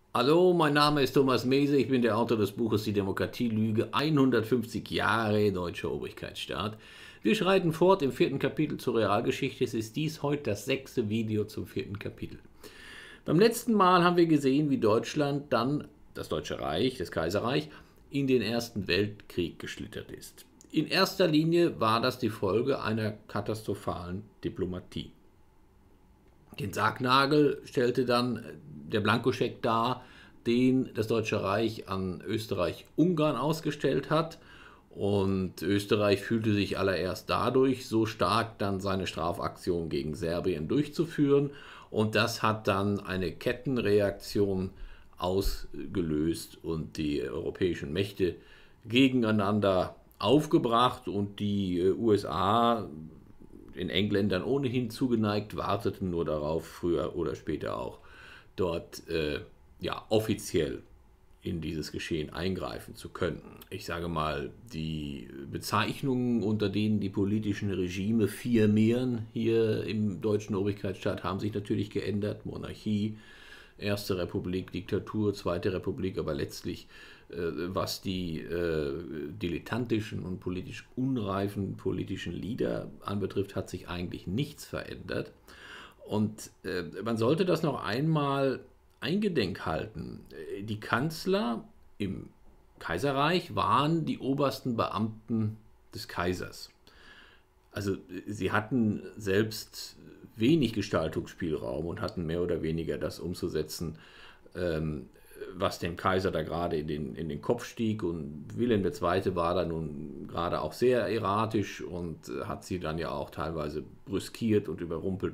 Hallo, mein Name ist Thomas Mese, ich bin der Autor des Buches Die Demokratielüge, 150 Jahre deutscher Obrigkeitsstaat. Wir schreiten fort im vierten Kapitel zur Realgeschichte. Es ist dies heute das sechste Video zum vierten Kapitel. Beim letzten Mal haben wir gesehen, wie Deutschland dann, das Deutsche Reich, das Kaiserreich, in den Ersten Weltkrieg geschlittert ist. In erster Linie war das die Folge einer katastrophalen Diplomatie. Den Sargnagel stellte dann der Blankoscheck dar, den das Deutsche Reich an Österreich-Ungarn ausgestellt hat. Und Österreich fühlte sich allererst dadurch so stark, dann seine Strafaktion gegen Serbien durchzuführen. Und das hat dann eine Kettenreaktion ausgelöst und die europäischen Mächte gegeneinander aufgebracht und die USA, den Engländern ohnehin zugeneigt, warteten nur darauf, früher oder später auch dort offiziell in dieses Geschehen eingreifen zu können. Ich sage mal, die Bezeichnungen, unter denen die politischen Regime firmieren hier im deutschen Obrigkeitsstaat, haben sich natürlich geändert. Monarchie, Erste Republik, Diktatur, Zweite Republik, aber letztlich, was die dilettantischen und politisch unreifen politischen Leader anbetrifft, hat sich eigentlich nichts verändert. Und man sollte das noch einmal eingedenk halten. Die Kanzler im Kaiserreich waren die obersten Beamten des Kaisers. Also sie hatten selbst wenig Gestaltungsspielraum und hatten mehr oder weniger das umzusetzen, was dem Kaiser da gerade in den Kopf stieg. Und Wilhelm II. War da nun gerade auch sehr erratisch und hat sie dann ja auch teilweise brüskiert und überrumpelt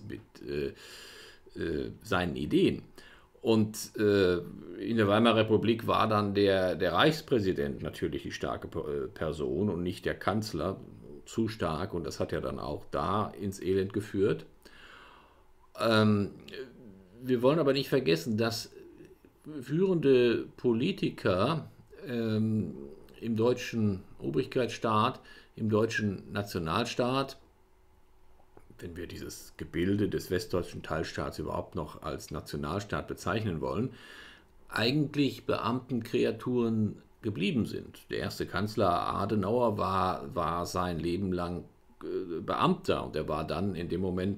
mit seinen Ideen. Und in der Weimarer Republik war dann der Reichspräsident natürlich die starke Person und nicht der Kanzler, zu stark, und das hat ja dann auch da ins Elend geführt. Ähm, Wir wollen aber nicht vergessen, dass führende Politiker im deutschen Obrigkeitsstaat, im deutschen Nationalstaat, wenn wir dieses Gebilde des westdeutschen Teilstaats überhaupt noch als Nationalstaat bezeichnen wollen, eigentlich Beamtenkreaturen geblieben sind. Der erste Kanzler Adenauer war sein Leben lang Beamter, und er war dann in dem Moment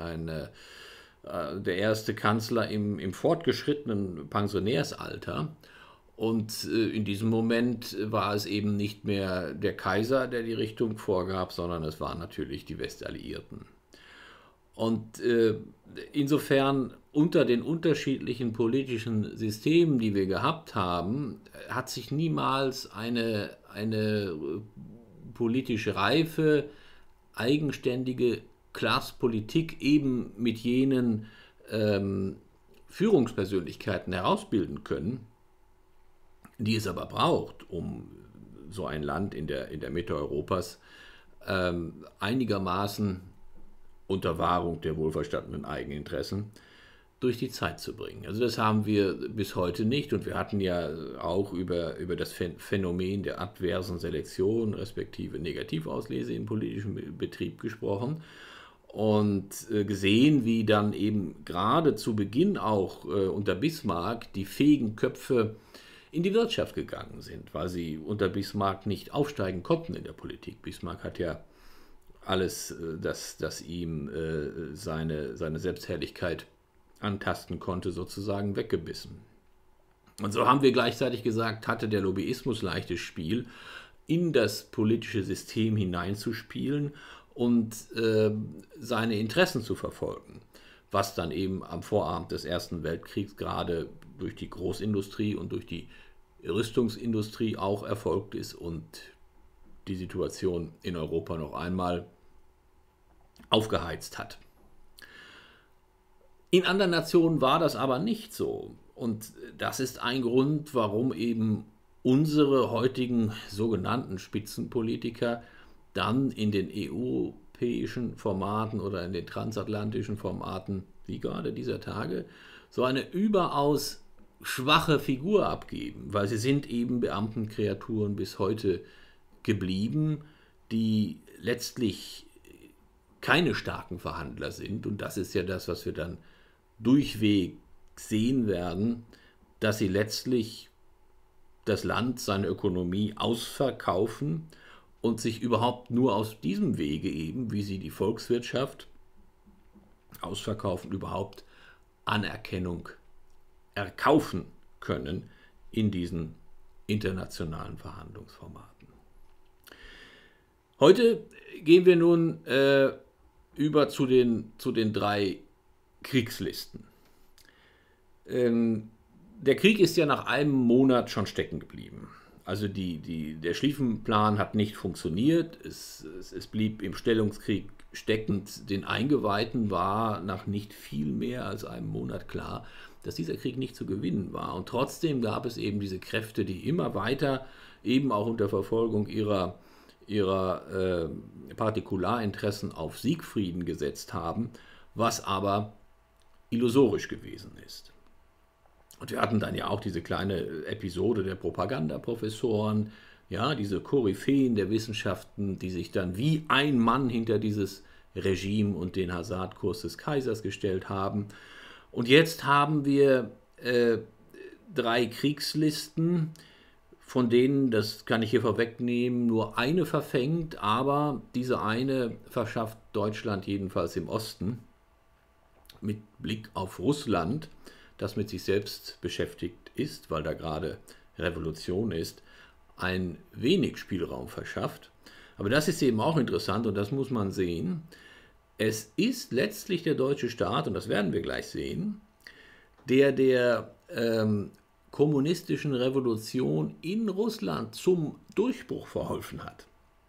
der erste Kanzler im fortgeschrittenen Pensionärsalter. Und in diesem Moment war es eben nicht mehr der Kaiser, der die Richtung vorgab, sondern es waren natürlich die Westalliierten. Und insofern unter den unterschiedlichen politischen Systemen, die wir gehabt haben, hat sich niemals eine politisch reife, eigenständige Klassenpolitik eben mit jenen Führungspersönlichkeiten herausbilden können, die es aber braucht, um so ein Land in der Mitte Europas einigermaßen unter Wahrung der wohlverstandenen Eigeninteressen durch die Zeit zu bringen. Also das haben wir bis heute nicht, und wir hatten ja auch über das Phänomen der adversen Selektion respektive Negativauslese im politischen Betrieb gesprochen und gesehen, wie dann eben gerade zu Beginn auch unter Bismarck die fähigen Köpfe in die Wirtschaft gegangen sind, weil sie unter Bismarck nicht aufsteigen konnten in der Politik. Bismarck hat ja alles, das ihm seine Selbstherrlichkeit antasten konnte, sozusagen weggebissen. Und so haben wir gleichzeitig gesagt, hatte der Lobbyismus leichtes Spiel, in das politische System hineinzuspielen und seine Interessen zu verfolgen, was dann eben am Vorabend des Ersten Weltkriegs gerade durch die Großindustrie und durch die Rüstungsindustrie auch erfolgt ist und die Situation in Europa noch einmal aufgeheizt hat. In anderen Nationen war das aber nicht so. Und das ist ein Grund, warum eben unsere heutigen sogenannten Spitzenpolitiker dann in den europäischen Formaten oder in den transatlantischen Formaten, wie gerade dieser Tage, so eine überaus schwache Figur abgeben, weil sie sind eben Beamtenkreaturen bis heute geblieben, die letztlich keine starken Verhandler sind. Und das ist ja das, was wir dann durchweg sehen werden, dass sie letztlich das Land, seine Ökonomie ausverkaufen und sich überhaupt nur aus diesem Wege eben, wie sie die Volkswirtschaft ausverkaufen, überhaupt Anerkennung erkaufen können in diesen internationalen Verhandlungsformaten. Heute gehen wir nun über zu den 3 Kriegslisten. Der Krieg ist ja nach einem Monat schon stecken geblieben. Also der Schlieffenplan hat nicht funktioniert. Es blieb im Stellungskrieg steckend. Den Eingeweihten war nach nicht viel mehr als einem Monat klar, dass dieser Krieg nicht zu gewinnen war. Und trotzdem gab es eben diese Kräfte, die immer weiter, eben auch unter Verfolgung ihrer Partikularinteressen auf Siegfrieden gesetzt haben, was aber illusorisch gewesen ist. Und wir hatten dann ja auch diese kleine Episode der Propagandaprofessoren, ja, diese Koryphäen der Wissenschaften, die sich dann wie ein Mann hinter dieses Regime und den Hasardkurs des Kaisers gestellt haben. Und jetzt haben wir 3 Kriegslisten, von denen, das kann ich hier vorwegnehmen, nur eine verfängt, aber diese eine verschafft Deutschland jedenfalls im Osten mit Blick auf Russland, das mit sich selbst beschäftigt ist, weil da gerade Revolution ist, ein wenig Spielraum verschafft. Aber das ist eben auch interessant und das muss man sehen. Es ist letztlich der deutsche Staat, und das werden wir gleich sehen, der kommunistischen Revolution in Russland zum Durchbruch verholfen hat.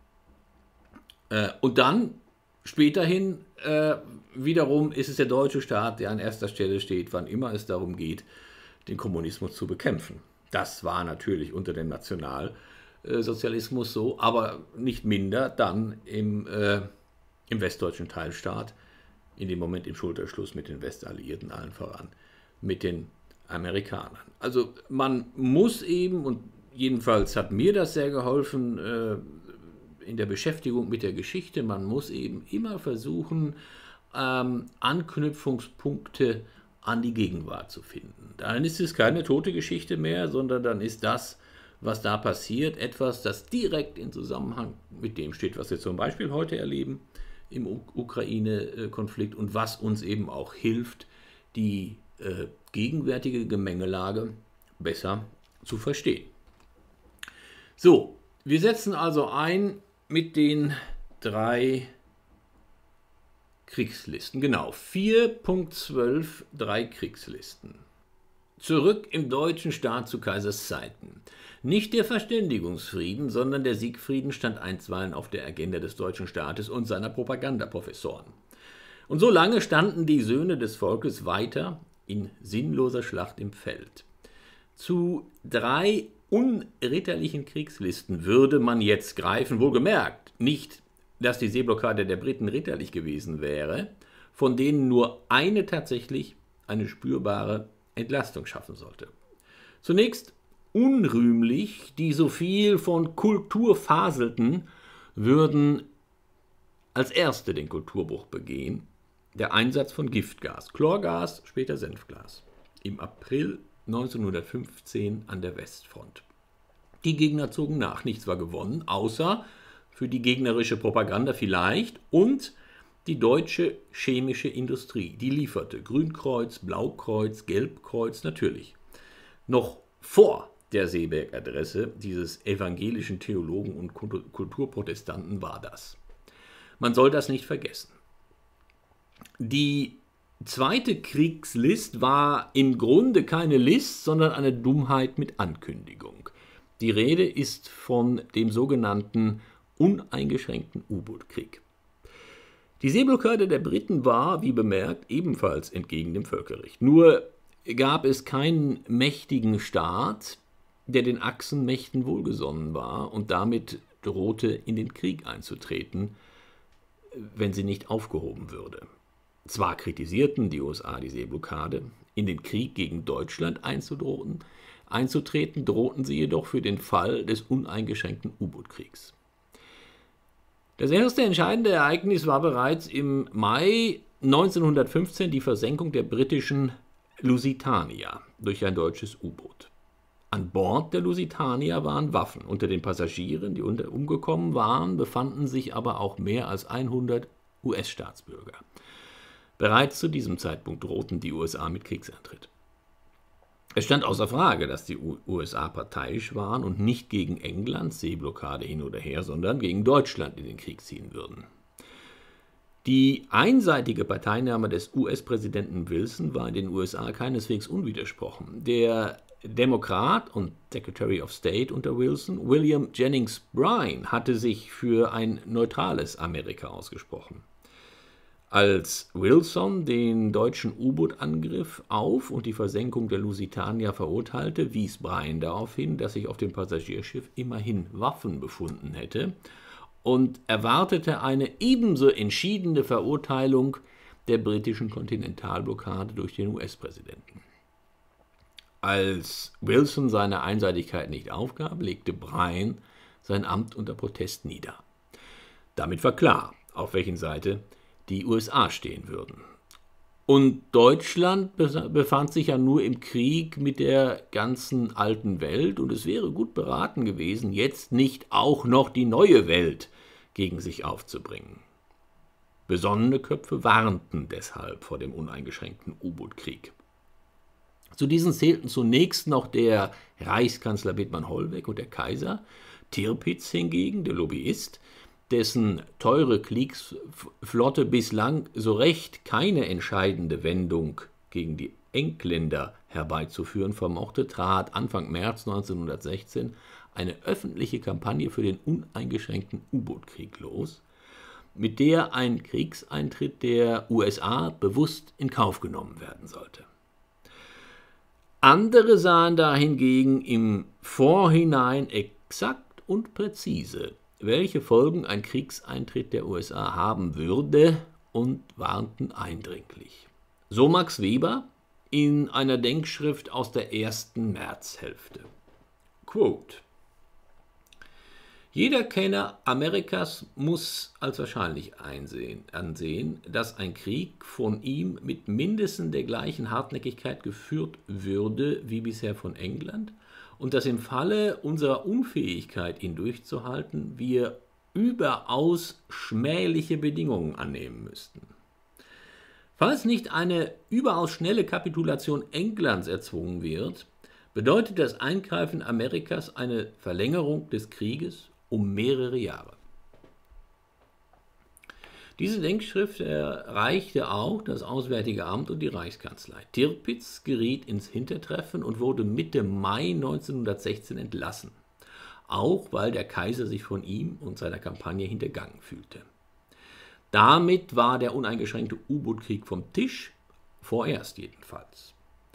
Und dann späterhin wiederum ist es der deutsche Staat, der an erster Stelle steht, wann immer es darum geht, den Kommunismus zu bekämpfen. Das war natürlich unter dem Nationalsozialismus so, aber nicht minder dann im westdeutschen Teilstaat, in dem Moment im Schulterschluss mit den Westalliierten, allen voran mit den Amerikanern. Also man muss eben, und jedenfalls hat mir das sehr geholfen in der Beschäftigung mit der Geschichte, man muss eben immer versuchen, Anknüpfungspunkte an die Gegenwart zu finden. Dann ist es keine tote Geschichte mehr, sondern dann ist das, was da passiert, etwas, das direkt in Zusammenhang mit dem steht, was wir zum Beispiel heute erleben im Ukraine-Konflikt und was uns eben auch hilft, die gegenwärtige Gemengelage besser zu verstehen. So, wir setzen also ein mit den 3 Kriegslisten. Genau, 4.12, 3 Kriegslisten. Zurück im deutschen Staat zu Kaisers Zeiten. Nicht der Verständigungsfrieden, sondern der Siegfrieden stand einstweilen auf der Agenda des deutschen Staates und seiner Propagandaprofessoren. Und so lange standen die Söhne des Volkes weiter in sinnloser Schlacht im Feld. Zu 3 unritterlichen Kriegslisten würde man jetzt greifen, wohlgemerkt nicht, dass die Seeblockade der Briten ritterlich gewesen wäre, von denen nur eine tatsächlich eine spürbare Entlastung schaffen sollte. Zunächst unrühmlich, die so viel von Kultur faselten, würden als erste den Kulturbruch begehen, der Einsatz von Giftgas, Chlorgas, später Senfgas, im April 1915 an der Westfront. Die Gegner zogen nach, nichts war gewonnen, außer für die gegnerische Propaganda vielleicht und die deutsche chemische Industrie, die lieferte Grünkreuz, Blaukreuz, Gelbkreuz natürlich. Noch vor der Seeberg-Adresse dieses evangelischen Theologen und Kulturprotestanten war das. Man soll das nicht vergessen. Die zweite Kriegslist war im Grunde keine List, sondern eine Dummheit mit Ankündigung. Die Rede ist von dem sogenannten uneingeschränkten U-Boot-Krieg. Die Seeblockade der Briten war, wie bemerkt, ebenfalls entgegen dem Völkerrecht. Nur gab es keinen mächtigen Staat, der den Achsenmächten wohlgesonnen war und damit drohte, in den Krieg einzutreten, wenn sie nicht aufgehoben würde. Zwar kritisierten die USA die Seeblockade, in den Krieg gegen Deutschland einzutreten, drohten sie jedoch für den Fall des uneingeschränkten U-Boot-Kriegs. Das erste entscheidende Ereignis war bereits im Mai 1915 die Versenkung der britischen Lusitania durch ein deutsches U-Boot. An Bord der Lusitania waren Waffen. Unter den Passagieren, die umgekommen waren, befanden sich aber auch mehr als 100 US-Staatsbürger. Bereits zu diesem Zeitpunkt drohten die USA mit Kriegseintritt. Es stand außer Frage, dass die USA parteiisch waren und nicht gegen England, Seeblockade hin oder her, sondern gegen Deutschland in den Krieg ziehen würden. Die einseitige Parteinahme des US-Präsidenten Wilson war in den USA keineswegs unwidersprochen. Der Demokrat und Secretary of State unter Wilson, William Jennings Bryan, hatte sich für ein neutrales Amerika ausgesprochen. Als Wilson den deutschen U-Boot-Angriff auf und die Versenkung der Lusitania verurteilte, wies Bryan darauf hin, dass sich auf dem Passagierschiff immerhin Waffen befunden hätte und erwartete eine ebenso entschiedene Verurteilung der britischen Kontinentalblockade durch den US-Präsidenten. Als Wilson seine Einseitigkeit nicht aufgab, legte Bryan sein Amt unter Protest nieder. Damit war klar, auf welchen Seite die USA stehen würden. Und Deutschland befand sich ja nur im Krieg mit der ganzen alten Welt und es wäre gut beraten gewesen, jetzt nicht auch noch die neue Welt gegen sich aufzubringen. Besonnene Köpfe warnten deshalb vor dem uneingeschränkten U-Boot-Krieg. Zu diesen zählten zunächst noch der Reichskanzler Bethmann Hollweg und der Kaiser. Tirpitz hingegen, der Lobbyist, dessen teure Kriegsflotte bislang so recht keine entscheidende Wendung gegen die Engländer herbeizuführen vermochte, trat Anfang März 1916 eine öffentliche Kampagne für den uneingeschränkten U-Boot-Krieg los, mit der ein Kriegseintritt der USA bewusst in Kauf genommen werden sollte. Andere sahen dahingegen im Vorhinein exakt und präzise, welche Folgen ein Kriegseintritt der USA haben würde und warnten eindringlich. So Max Weber in einer Denkschrift aus der ersten Märzhälfte. Quote: Jeder Kenner Amerikas muss als wahrscheinlich ansehen, dass ein Krieg von ihm mit mindestens der gleichen Hartnäckigkeit geführt würde wie bisher von England und dass im Falle unserer Unfähigkeit, ihn durchzuhalten, wir überaus schmähliche Bedingungen annehmen müssten. Falls nicht eine überaus schnelle Kapitulation Englands erzwungen wird, bedeutet das Eingreifen Amerikas eine Verlängerung des Krieges um mehrere Jahre. Diese Denkschrift erreichte auch das Auswärtige Amt und die Reichskanzlei. Tirpitz geriet ins Hintertreffen und wurde Mitte Mai 1916 entlassen, auch weil der Kaiser sich von ihm und seiner Kampagne hintergangen fühlte. Damit war der uneingeschränkte U-Boot-Krieg vom Tisch, vorerst jedenfalls.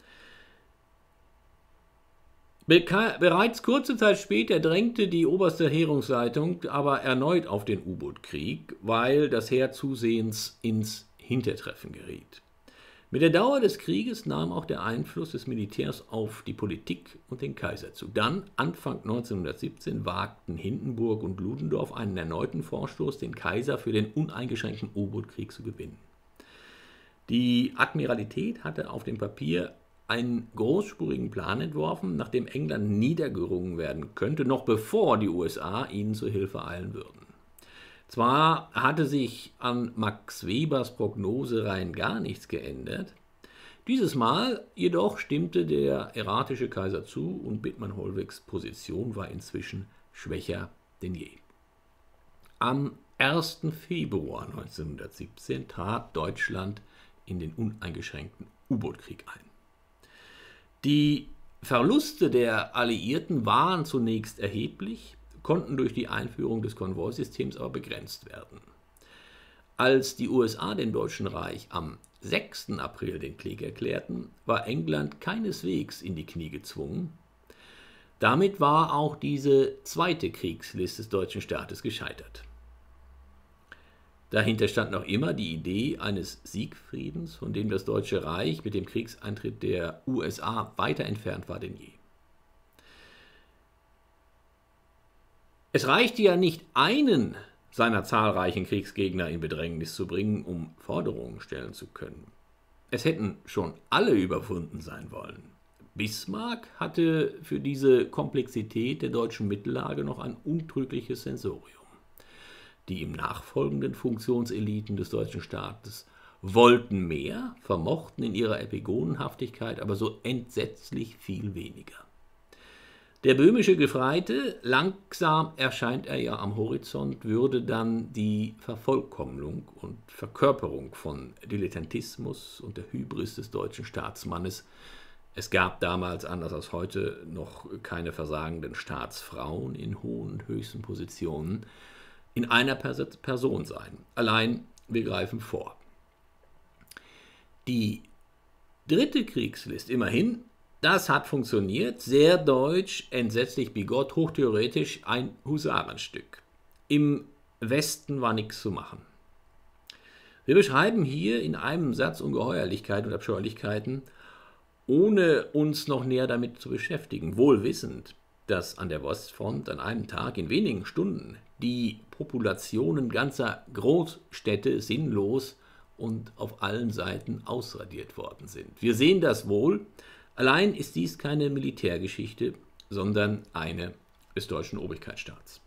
Bereits kurze Zeit später drängte die oberste Heerungsleitung aber erneut auf den U-Boot-Krieg, weil das Heer zusehends ins Hintertreffen geriet. Mit der Dauer des Krieges nahm auch der Einfluss des Militärs auf die Politik und den Kaiser zu. Dann, Anfang 1917, wagten Hindenburg und Ludendorff einen erneuten Vorstoß, den Kaiser für den uneingeschränkten U-Boot-Krieg zu gewinnen. Die Admiralität hatte auf dem Papier einen großspurigen Plan entworfen, nach dem England niedergerungen werden könnte, noch bevor die USA ihnen zur Hilfe eilen würden. Zwar hatte sich an Max Webers Prognose rein gar nichts geändert, dieses Mal jedoch stimmte der erratische Kaiser zu und Bethmann Hollwegs Position war inzwischen schwächer denn je. Am 1. Februar 1917 trat Deutschland in den uneingeschränkten U-Boot-Krieg ein. Die Verluste der Alliierten waren zunächst erheblich, konnten durch die Einführung des Konvoisystems aber begrenzt werden. Als die USA dem Deutschen Reich am 6. April den Krieg erklärten, war England keineswegs in die Knie gezwungen. Damit war auch diese zweite Kriegslist des deutschen Staates gescheitert. Dahinter stand noch immer die Idee eines Siegfriedens, von dem das Deutsche Reich mit dem Kriegseintritt der USA weiter entfernt war denn je. Es reichte ja nicht, einen seiner zahlreichen Kriegsgegner in Bedrängnis zu bringen, um Forderungen stellen zu können. Es hätten schon alle überwunden sein wollen. Bismarck hatte für diese Komplexität der deutschen Mittellage noch ein untrügliches Sensorium. Die ihm nachfolgenden Funktionseliten des deutschen Staates wollten mehr, vermochten in ihrer Epigonenhaftigkeit aber so entsetzlich viel weniger. Der böhmische Gefreite, langsam erscheint er ja am Horizont, würde dann die Vervollkommnung und Verkörperung von Dilettantismus und der Hybris des deutschen Staatsmannes. Es gab damals, anders als heute, noch keine versagenden Staatsfrauen in hohen, höchsten Positionen, in einer Person sein. Allein, wir greifen vor. Die dritte Kriegslist, immerhin, das hat funktioniert, sehr deutsch, entsetzlich bigott, hochtheoretisch, ein Husarenstück. Im Westen war nichts zu machen. Wir beschreiben hier in einem Satz Ungeheuerlichkeiten und Abscheulichkeiten, ohne uns noch näher damit zu beschäftigen, wohl wissend, dass an der Westfront an einem Tag in wenigen Stunden die Populationen ganzer Großstädte sinnlos und auf allen Seiten ausradiert worden sind. Wir sehen das wohl. Allein ist dies keine Militärgeschichte, sondern eine des deutschen Obrigkeitsstaats.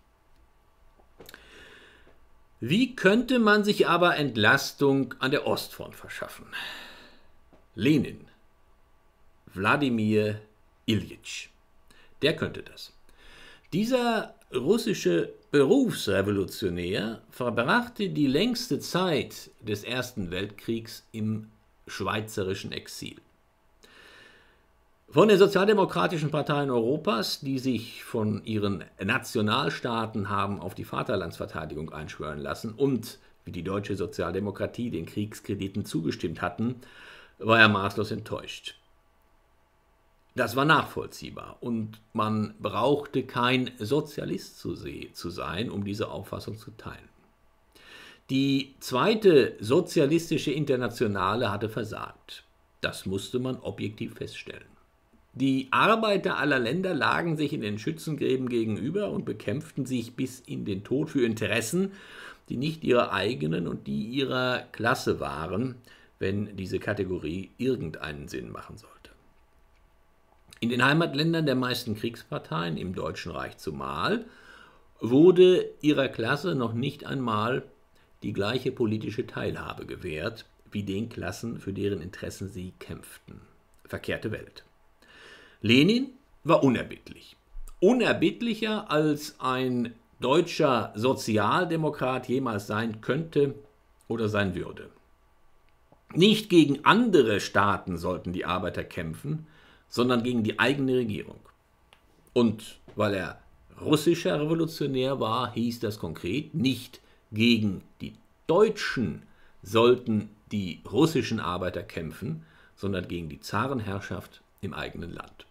Wie könnte man sich aber Entlastung an der Ostfront verschaffen? Lenin, Wladimir Iljitsch, der könnte das. Dieser russische Berufsrevolutionär verbrachte die längste Zeit des Ersten Weltkriegs im schweizerischen Exil. Von den sozialdemokratischen Parteien Europas, die sich von ihren Nationalstaaten haben auf die Vaterlandsverteidigung einschwören lassen und, wie die deutsche Sozialdemokratie, den Kriegskrediten zugestimmt hatten, war er maßlos enttäuscht. Das war nachvollziehbar und man brauchte kein Sozialist zu sein, um diese Auffassung zu teilen. Die zweite sozialistische Internationale hatte versagt. Das musste man objektiv feststellen. Die Arbeiter aller Länder lagen sich in den Schützengräben gegenüber und bekämpften sich bis in den Tod für Interessen, die nicht ihre eigenen und die ihrer Klasse waren, wenn diese Kategorie irgendeinen Sinn machen sollte. In den Heimatländern der meisten Kriegsparteien, im Deutschen Reich zumal, wurde ihrer Klasse noch nicht einmal die gleiche politische Teilhabe gewährt, wie den Klassen, für deren Interessen sie kämpften. Verkehrte Welt. Lenin war unerbittlich. Unerbittlicher als ein deutscher Sozialdemokrat jemals sein könnte oder sein würde. Nicht gegen andere Staaten sollten die Arbeiter kämpfen, sondern gegen die eigene Regierung. Und weil er russischer Revolutionär war, hieß das konkret, nicht gegen die Deutschen sollten die russischen Arbeiter kämpfen, sondern gegen die Zarenherrschaft im eigenen Land.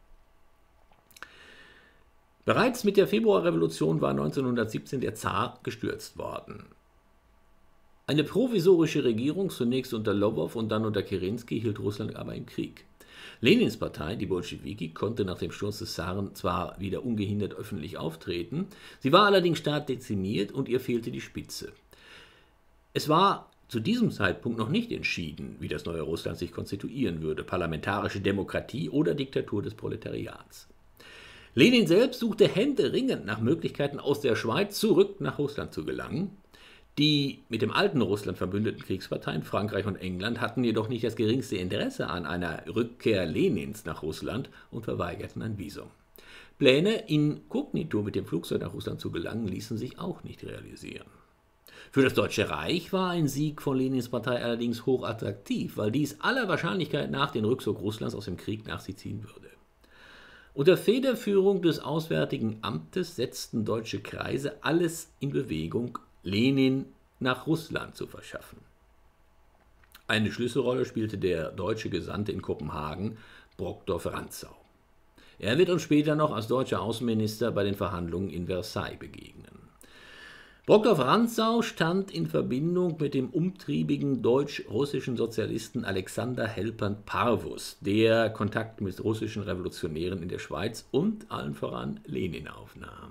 Bereits mit der Februarrevolution war 1917 der Zar gestürzt worden. Eine provisorische Regierung, zunächst unter Lwow und dann unter Kerensky, hielt Russland aber im Krieg. Lenins Partei, die Bolschewiki, konnte nach dem Sturz des Zaren zwar wieder ungehindert öffentlich auftreten, sie war allerdings stark dezimiert und ihr fehlte die Spitze. Es war zu diesem Zeitpunkt noch nicht entschieden, wie das neue Russland sich konstituieren würde, parlamentarische Demokratie oder Diktatur des Proletariats. Lenin selbst suchte händeringend nach Möglichkeiten, aus der Schweiz zurück nach Russland zu gelangen. Die mit dem alten Russland verbündeten Kriegsparteien Frankreich und England hatten jedoch nicht das geringste Interesse an einer Rückkehr Lenins nach Russland und verweigerten ein Visum. Pläne, inkognito mit dem Flugzeug nach Russland zu gelangen, ließen sich auch nicht realisieren. Für das Deutsche Reich war ein Sieg von Lenins Partei allerdings hochattraktiv, weil dies aller Wahrscheinlichkeit nach den Rückzug Russlands aus dem Krieg nach sich ziehen würde. Unter Federführung des Auswärtigen Amtes setzten deutsche Kreise alles in Bewegung, Lenin nach Russland zu verschaffen. Eine Schlüsselrolle spielte der deutsche Gesandte in Kopenhagen, Brockdorff-Rantzau. Er wird uns später noch als deutscher Außenminister bei den Verhandlungen in Versailles begegnen. Brockdorff-Rantzau stand in Verbindung mit dem umtriebigen deutsch-russischen Sozialisten Alexander Helpern-Parvus, der Kontakt mit russischen Revolutionären in der Schweiz und allen voran Lenin aufnahm.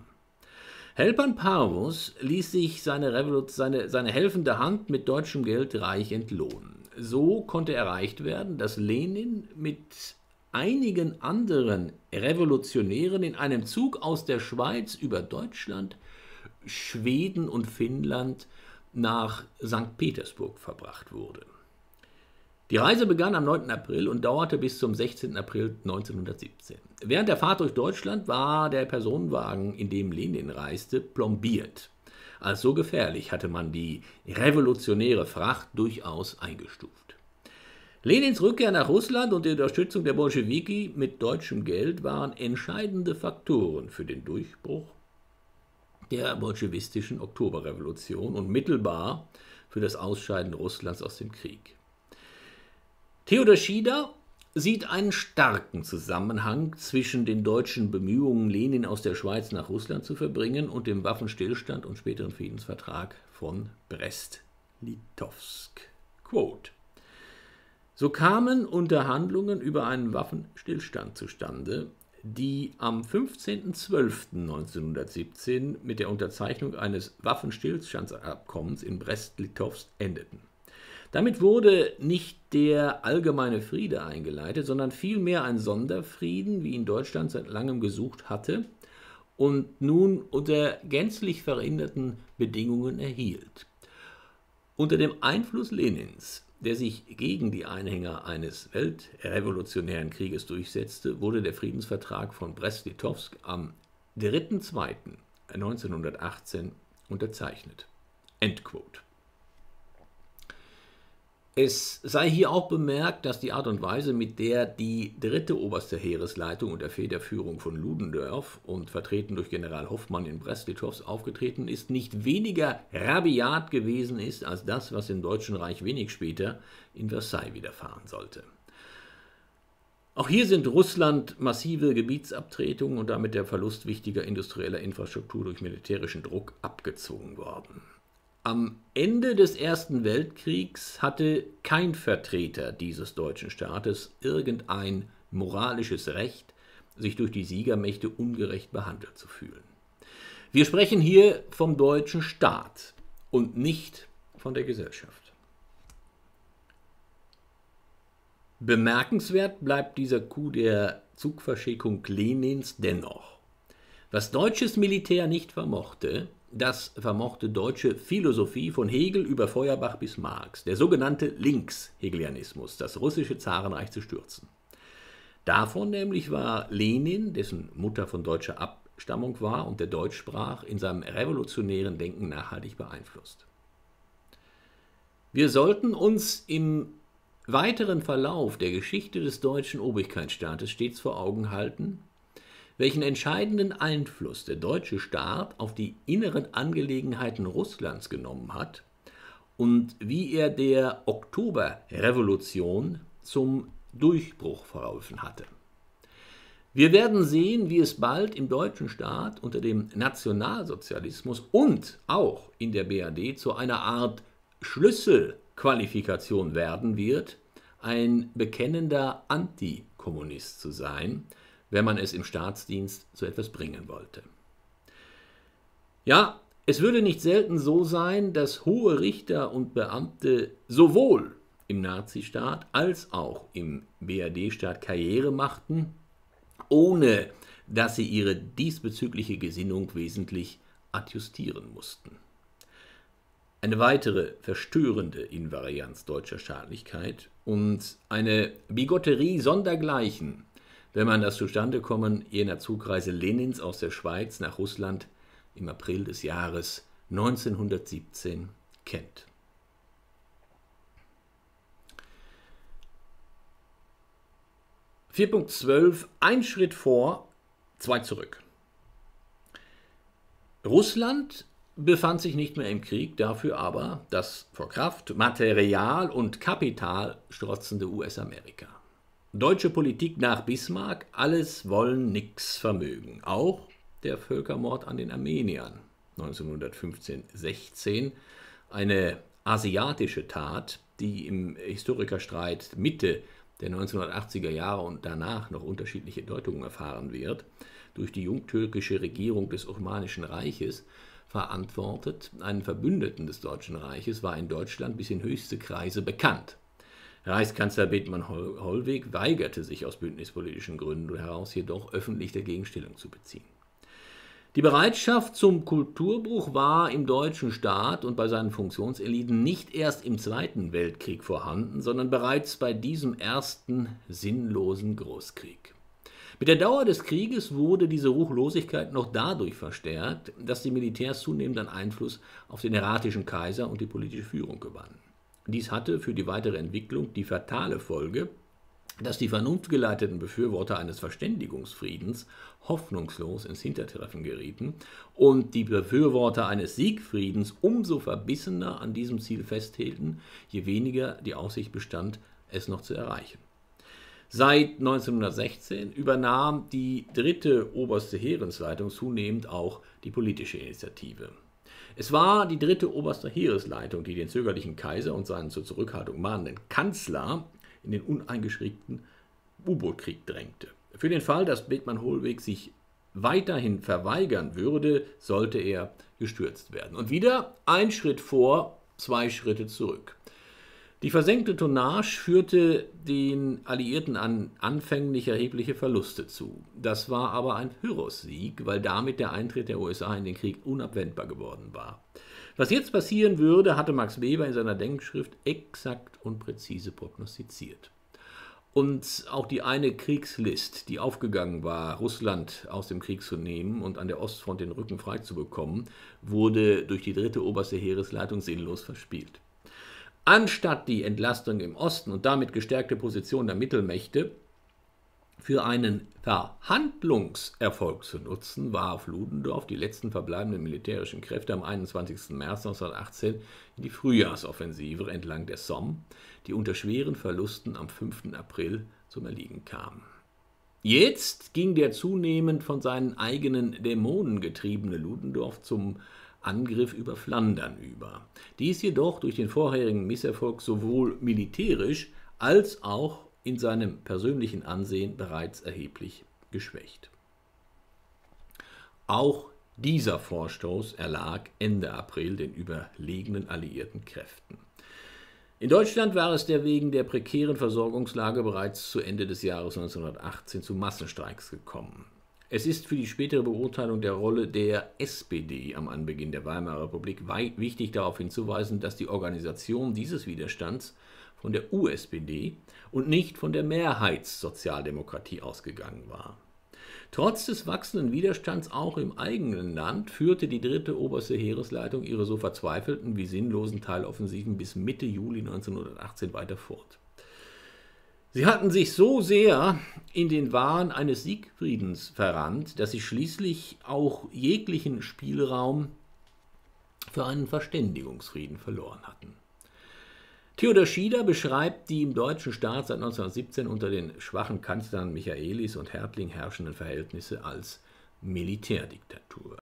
Helpern-Parvus ließ sich seine helfende Hand mit deutschem Geld reich entlohnen. So konnte erreicht werden, dass Lenin mit einigen anderen Revolutionären in einem Zug aus der Schweiz über Deutschland, Schweden und Finnland nach St. Petersburg verbracht wurde. Die Reise begann am 9. April und dauerte bis zum 16. April 1917. Während der Fahrt durch Deutschland war der Personenwagen, in dem Lenin reiste, plombiert. Als so gefährlich hatte man die revolutionäre Fracht durchaus eingestuft. Lenins Rückkehr nach Russland und die Unterstützung der Bolschewiki mit deutschem Geld waren entscheidende Faktoren für den Durchbruch der bolschewistischen Oktoberrevolution und mittelbar für das Ausscheiden Russlands aus dem Krieg. Theodor Schieder sieht einen starken Zusammenhang zwischen den deutschen Bemühungen, Lenin aus der Schweiz nach Russland zu verbringen, und dem Waffenstillstand und späteren Friedensvertrag von Brest-Litowsk. Quote: So kamen Unterhandlungen über einen Waffenstillstand zustande, die am 15.12.1917 mit der Unterzeichnung eines Waffenstillstandsabkommens in Brest-Litowsk endeten. Damit wurde nicht der allgemeine Friede eingeleitet, sondern vielmehr ein Sonderfrieden, wie ihn Deutschland seit langem gesucht hatte und nun unter gänzlich veränderten Bedingungen erhielt. Unter dem Einfluss Lenins, der sich gegen die Anhänger eines weltrevolutionären Krieges durchsetzte, wurde der Friedensvertrag von Brest-Litowsk am 3.2.1918 unterzeichnet. Endquote. Es sei hier auch bemerkt, dass die Art und Weise, mit der die 3. Oberste Heeresleitung unter Federführung von Ludendorff und vertreten durch General Hoffmann in Brest-Litowsk aufgetreten ist, nicht weniger rabiat gewesen ist als das, was im Deutschen Reich wenig später in Versailles widerfahren sollte. Auch hier sind Russland massive Gebietsabtretungen und damit der Verlust wichtiger industrieller Infrastruktur durch militärischen Druck abgezwungen worden. Am Ende des Ersten Weltkriegs hatte kein Vertreter dieses deutschen Staates irgendein moralisches Recht, sich durch die Siegermächte ungerecht behandelt zu fühlen. Wir sprechen hier vom deutschen Staat und nicht von der Gesellschaft. Bemerkenswert bleibt dieser Coup der Zugverschickung Lenins dennoch. Was deutsches Militär nicht vermochte, das vermochte deutsche Philosophie von Hegel über Feuerbach bis Marx, der sogenannte Linkshegelianismus, das russische Zarenreich zu stürzen. Davon nämlich war Lenin, dessen Mutter von deutscher Abstammung war und der Deutsch sprach, in seinem revolutionären Denken nachhaltig beeinflusst. Wir sollten uns im weiteren Verlauf der Geschichte des deutschen Obrigkeitsstaates stets vor Augen halten, welchen entscheidenden Einfluss der deutsche Staat auf die inneren Angelegenheiten Russlands genommen hat und wie er der Oktoberrevolution zum Durchbruch verholfen hatte. Wir werden sehen, wie es bald im deutschen Staat unter dem Nationalsozialismus und auch in der BRD zu einer Art Schlüsselqualifikation werden wird, ein bekennender Antikommunist zu sein, wenn man es im Staatsdienst so etwas bringen wollte. Ja, es würde nicht selten so sein, dass hohe Richter und Beamte sowohl im Nazistaat als auch im BRD-Staat Karriere machten, ohne dass sie ihre diesbezügliche Gesinnung wesentlich adjustieren mussten. Eine weitere verstörende Invarianz deutscher Staatlichkeit und eine Bigotterie sondergleichen, wenn man das Zustandekommen jener Zugreise Lenins aus der Schweiz nach Russland im April des Jahres 1917 kennt. (4.12) Ein Schritt vor, zwei zurück. Russland befand sich nicht mehr im Krieg, dafür aber das vor Kraft, Material und Kapital strotzende US-Amerika. Deutsche Politik nach Bismarck, alles wollen, nix vermögen. Auch der Völkermord an den Armeniern 1915-16, eine asiatische Tat, die im Historikerstreit Mitte der 1980er Jahre und danach noch unterschiedliche Deutungen erfahren wird, durch die jungtürkische Regierung des Osmanischen Reiches verantwortet, einen Verbündeten des Deutschen Reiches, war in Deutschland bis in höchste Kreise bekannt. Reichskanzler Bethmann Hollweg weigerte sich aus bündnispolitischen Gründen heraus jedoch öffentlich dagegen Stellung zu beziehen. Die Bereitschaft zum Kulturbruch war im deutschen Staat und bei seinen Funktionseliten nicht erst im Zweiten Weltkrieg vorhanden, sondern bereits bei diesem ersten sinnlosen Großkrieg. Mit der Dauer des Krieges wurde diese Ruchlosigkeit noch dadurch verstärkt, dass die Militärs zunehmend an Einfluss auf den erratischen Kaiser und die politische Führung gewannen. Dies hatte für die weitere Entwicklung die fatale Folge, dass die vernunftgeleiteten Befürworter eines Verständigungsfriedens hoffnungslos ins Hintertreffen gerieten und die Befürworter eines Siegfriedens umso verbissener an diesem Ziel festhielten, je weniger die Aussicht bestand, es noch zu erreichen. Seit 1916 übernahm die 3. Oberste Heeresleitung zunehmend auch die politische Initiative. Es war die 3. Oberste Heeresleitung, die den zögerlichen Kaiser und seinen zur Zurückhaltung mahnenden Kanzler in den uneingeschränkten U-Boot-Krieg drängte. Für den Fall, dass Bethmann Hollweg sich weiterhin verweigern würde, sollte er gestürzt werden. Und wieder ein Schritt vor, 2 Schritte zurück. Die versenkte Tonnage führte den Alliierten anfänglich erhebliche Verluste zu. Das war aber ein Pyrrhus-Sieg, weil damit der Eintritt der USA in den Krieg unabwendbar geworden war. Was jetzt passieren würde, hatte Max Weber in seiner Denkschrift exakt und präzise prognostiziert. Und auch die eine Kriegslist, die aufgegangen war, Russland aus dem Krieg zu nehmen und an der Ostfront den Rücken frei zu bekommen, wurde durch die 3. Oberste Heeresleitung sinnlos verspielt. Anstatt die Entlastung im Osten und damit gestärkte Position der Mittelmächte für einen Verhandlungserfolg zu nutzen, warf Ludendorff die letzten verbleibenden militärischen Kräfte am 21. März 1918 in die Frühjahrsoffensive entlang der Somme, die unter schweren Verlusten am 5. April zum Erliegen kam. Jetzt ging der zunehmend von seinen eigenen Dämonen getriebene Ludendorff zum Angriff über Flandern über. Dies jedoch durch den vorherigen Misserfolg sowohl militärisch als auch in seinem persönlichen Ansehen bereits erheblich geschwächt. Auch dieser Vorstoß erlag Ende April den überlegenen alliierten Kräften. In Deutschland war es wegen der prekären Versorgungslage bereits zu Ende des Jahres 1918 zu Massenstreiks gekommen. Es ist für die spätere Beurteilung der Rolle der SPD am Anbeginn der Weimarer Republik wichtig darauf hinzuweisen, dass die Organisation dieses Widerstands von der USPD und nicht von der Mehrheitssozialdemokratie ausgegangen war. Trotz des wachsenden Widerstands auch im eigenen Land führte die 3. Oberste Heeresleitung ihre so verzweifelten wie sinnlosen Teiloffensiven bis Mitte Juli 1918 weiter fort. Sie hatten sich so sehr in den Wahn eines Siegfriedens verrannt, dass sie schließlich auch jeglichen Spielraum für einen Verständigungsfrieden verloren hatten. Theodor Schieder beschreibt die im deutschen Staat seit 1917 unter den schwachen Kanzlern Michaelis und Hertling herrschenden Verhältnisse als Militärdiktatur.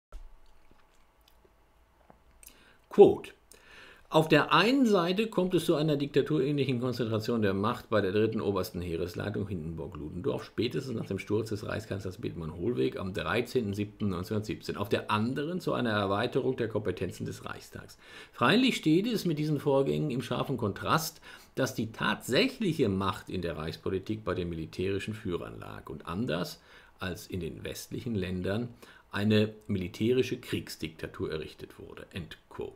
Quote: Auf der einen Seite kommt es zu einer diktaturähnlichen Konzentration der Macht bei der 3. Obersten Heeresleitung Hindenburg-Ludendorff, spätestens nach dem Sturz des Reichskanzlers Bethmann Hollweg am 13.07.1917. Auf der anderen zu einer Erweiterung der Kompetenzen des Reichstags. Freilich steht es mit diesen Vorgängen im scharfen Kontrast, dass die tatsächliche Macht in der Reichspolitik bei den militärischen Führern lag und anders als in den westlichen Ländern eine militärische Kriegsdiktatur errichtet wurde. End quote.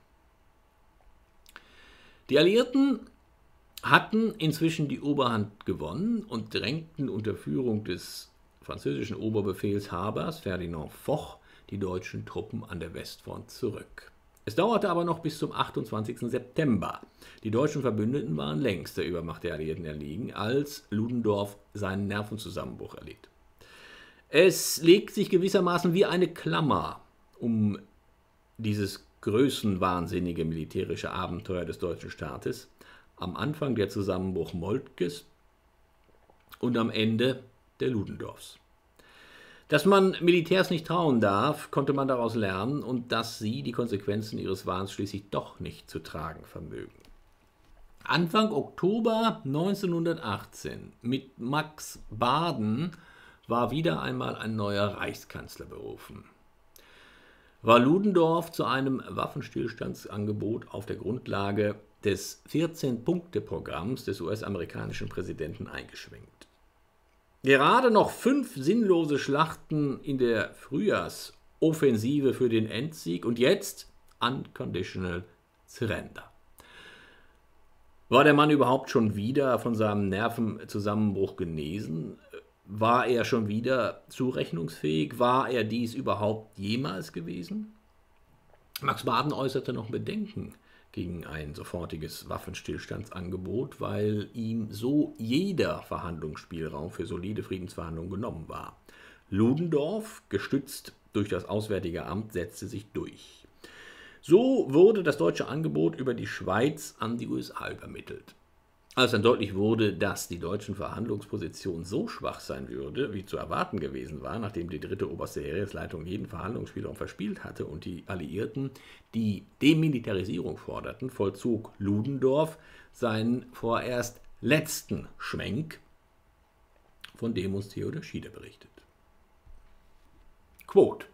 Die Alliierten hatten inzwischen die Oberhand gewonnen und drängten unter Führung des französischen Oberbefehlshabers Ferdinand Foch die deutschen Truppen an der Westfront zurück. Es dauerte aber noch bis zum 28. September. Die deutschen Verbündeten waren längst der Übermacht der Alliierten erliegen, als Ludendorff seinen Nervenzusammenbruch erlitt. Es legt sich gewissermaßen wie eine Klammer um dieses größenwahnsinnige militärische Abenteuer des deutschen Staates, am Anfang der Zusammenbruch Moltkes und am Ende der Ludendorffs. Dass man Militärs nicht trauen darf, konnte man daraus lernen und dass sie die Konsequenzen ihres Wahns schließlich doch nicht zu tragen vermögen. Anfang Oktober 1918 mit Max Baden war wieder einmal ein neuer Reichskanzler berufen. War Ludendorff zu einem Waffenstillstandsangebot auf der Grundlage des 14-Punkte-Programms des US-amerikanischen Präsidenten eingeschwenkt. Gerade noch 5 sinnlose Schlachten in der Frühjahrsoffensive für den Endsieg und jetzt Unconditional Surrender. War der Mann überhaupt schon wieder von seinem Nervenzusammenbruch genesen? War er schon wieder zurechnungsfähig? War er dies überhaupt jemals gewesen? Max Baden äußerte noch Bedenken gegen ein sofortiges Waffenstillstandsangebot, weil ihm so jeder Verhandlungsspielraum für solide Friedensverhandlungen genommen war. Ludendorff, gestützt durch das Auswärtige Amt, setzte sich durch. So wurde das deutsche Angebot über die Schweiz an die USA übermittelt. Als dann deutlich wurde, dass die deutschen Verhandlungsposition so schwach sein würde, wie zu erwarten gewesen war, nachdem die dritte oberste Heeresleitung jeden Verhandlungsspielraum verspielt hatte und die Alliierten die Demilitarisierung forderten, vollzog Ludendorff seinen vorerst letzten Schwenk, von dem uns Theodor Schieder berichtet. Quote: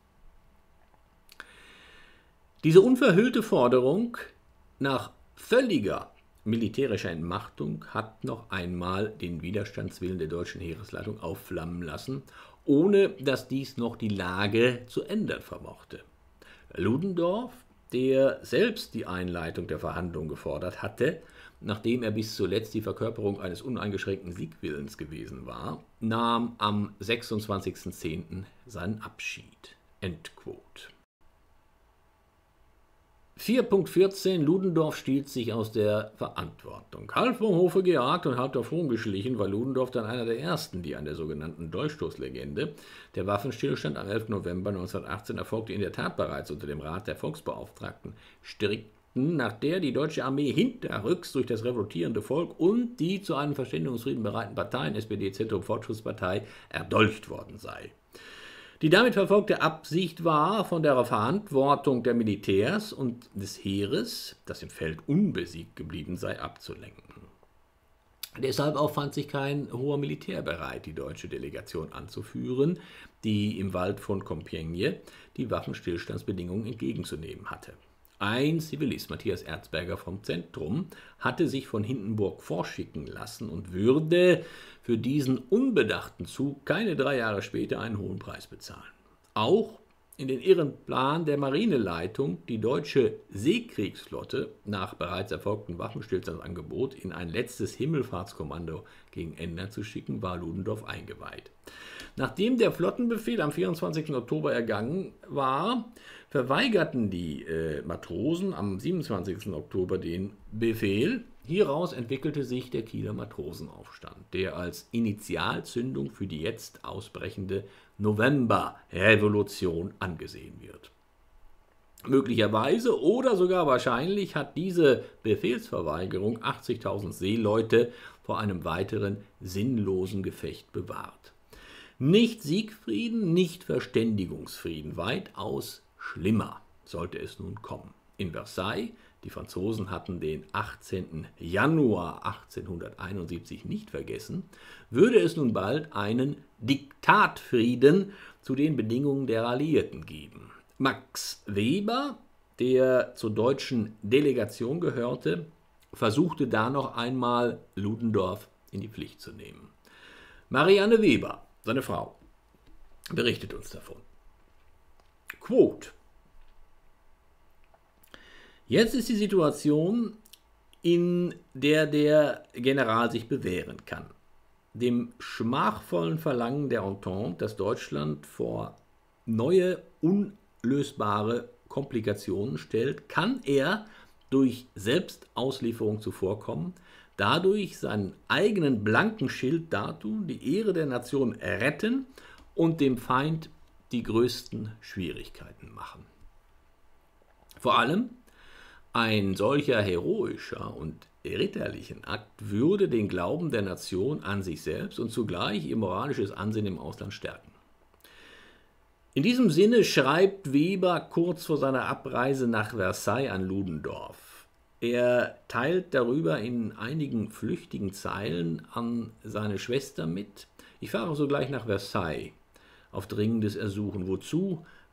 Diese unverhüllte Forderung nach völliger militärischer Entmachtung hat noch einmal den Widerstandswillen der deutschen Heeresleitung aufflammen lassen, ohne dass dies noch die Lage zu ändern vermochte. Ludendorff, der selbst die Einleitung der Verhandlungen gefordert hatte, nachdem er bis zuletzt die Verkörperung eines uneingeschränkten Siegwillens gewesen war, nahm am 26.10. seinen Abschied. Endquote. 4.14 Ludendorff stiehlt sich aus der Verantwortung. Halb vom Hofe gejagt und halb davon geschlichen, war Ludendorff dann einer der ersten, die an der sogenannten Dolchstoßlegende. Der Waffenstillstand am 11. November 1918 erfolgte in der Tat bereits unter dem Rat der Volksbeauftragten strikten, nach der die deutsche Armee hinterrücks durch das revoltierende Volk und die zu einem Verständigungsfrieden bereiten Parteien, SPD, CDU, Fortschrittspartei, erdolcht worden sei. Die damit verfolgte Absicht war, von der Verantwortung der Militärs und des Heeres, das im Feld unbesiegt geblieben sei, abzulenken. Deshalb auch fand sich kein hoher Militär bereit, die deutsche Delegation anzuführen, die im Wald von Compiègne die Waffenstillstandsbedingungen entgegenzunehmen hatte. Ein Zivilist, Matthias Erzberger vom Zentrum, hatte sich von Hindenburg vorschicken lassen und würde für diesen unbedachten Zug keine 3 Jahre später einen hohen Preis bezahlen. Auch in den irren Plan der Marineleitung, die deutsche Seekriegsflotte nach bereits erfolgtem Waffenstillstandsangebot in ein letztes Himmelfahrtskommando gegen England zu schicken, war Ludendorff eingeweiht. Nachdem der Flottenbefehl am 24. Oktober ergangen war, verweigerten die Matrosen am 27. Oktober den Befehl. Hieraus entwickelte sich der Kieler Matrosenaufstand, der als Initialzündung für die jetzt ausbrechende Novemberrevolution angesehen wird. Möglicherweise oder sogar wahrscheinlich hat diese Befehlsverweigerung 80.000 Seeleute vor einem weiteren sinnlosen Gefecht bewahrt. Nicht Siegfrieden, nicht Verständigungsfrieden, weitaus schlimmer sollte es nun kommen. In Versailles, die Franzosen hatten den 18. Januar 1871 nicht vergessen, würde es nun bald einen Diktatfrieden zu den Bedingungen der Alliierten geben. Max Weber, der zur deutschen Delegation gehörte, versuchte da noch einmal Ludendorff in die Pflicht zu nehmen. Marianne Weber, seine Frau, berichtet uns davon. Quote: Jetzt ist die Situation, in der der General sich bewähren kann. Dem schmachvollen Verlangen der Entente, das Deutschland vor neue, unlösbare Komplikationen stellt, kann er durch Selbstauslieferung zuvorkommen, dadurch seinen eigenen blanken Schild dartun, die Ehre der Nation retten und dem Feind die größten Schwierigkeiten machen. Vor allem ein solcher heroischer und ritterlichen Akt würde den Glauben der Nation an sich selbst und zugleich ihr moralisches Ansehen im Ausland stärken. In diesem Sinne schreibt Weber kurz vor seiner Abreise nach Versailles an Ludendorff. Er teilt darüber in einigen flüchtigen Zeilen an seine Schwester mit: Ich fahre sogleich nach Versailles auf dringendes Ersuchen. Wozu?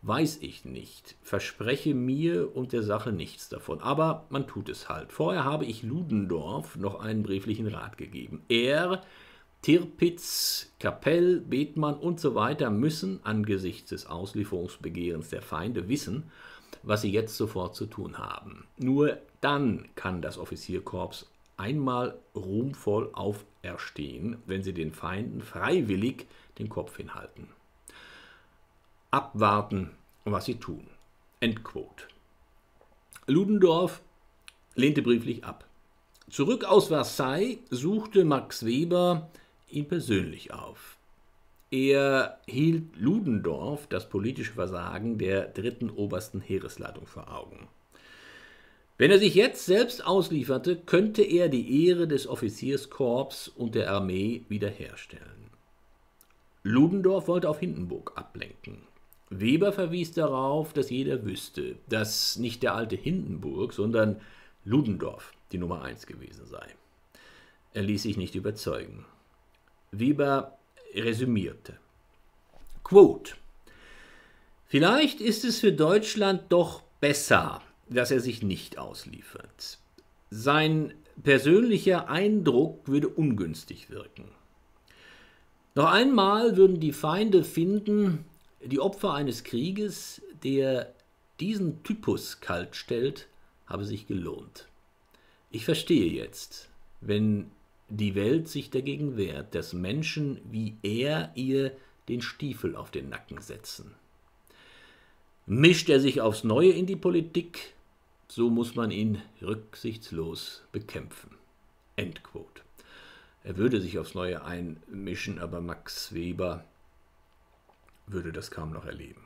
weiß ich nicht, verspreche mir und der Sache nichts davon, aber man tut es halt. Vorher habe ich Ludendorff noch einen brieflichen Rat gegeben. Er, Tirpitz, Kapell, Bethmann und so weiter müssen angesichts des Auslieferungsbegehrens der Feinde wissen, was sie jetzt sofort zu tun haben. Nur dann kann das Offizierkorps einmal ruhmvoll auferstehen, wenn sie den Feinden freiwillig den Kopf hinhalten. Abwarten, was sie tun. Endquote. Ludendorff lehnte brieflich ab. Zurück aus Versailles suchte Max Weber ihn persönlich auf. Er hielt Ludendorff das politische Versagen der 3. Obersten Heeresleitung vor Augen. Wenn er sich jetzt selbst auslieferte, könnte er die Ehre des Offizierskorps und der Armee wiederherstellen. Ludendorff wollte auf Hindenburg ablenken. Weber verwies darauf, dass jeder wüsste, dass nicht der alte Hindenburg, sondern Ludendorff die Nummer 1 gewesen sei. Er ließ sich nicht überzeugen. Weber resümierte. Quote: Vielleicht ist es für Deutschland doch besser, dass er sich nicht ausliefert. Sein persönlicher Eindruck würde ungünstig wirken. Noch einmal würden die Feinde finden, die Opfer eines Krieges, der diesen Typus kalt stellt, habe sich gelohnt. Ich verstehe jetzt, wenn die Welt sich dagegen wehrt, dass Menschen wie er ihr den Stiefel auf den Nacken setzen. Mischt er sich aufs Neue in die Politik, so muss man ihn rücksichtslos bekämpfen. Endquote. Er würde sich aufs Neue einmischen, aber Max Weber würde das kaum noch erleben.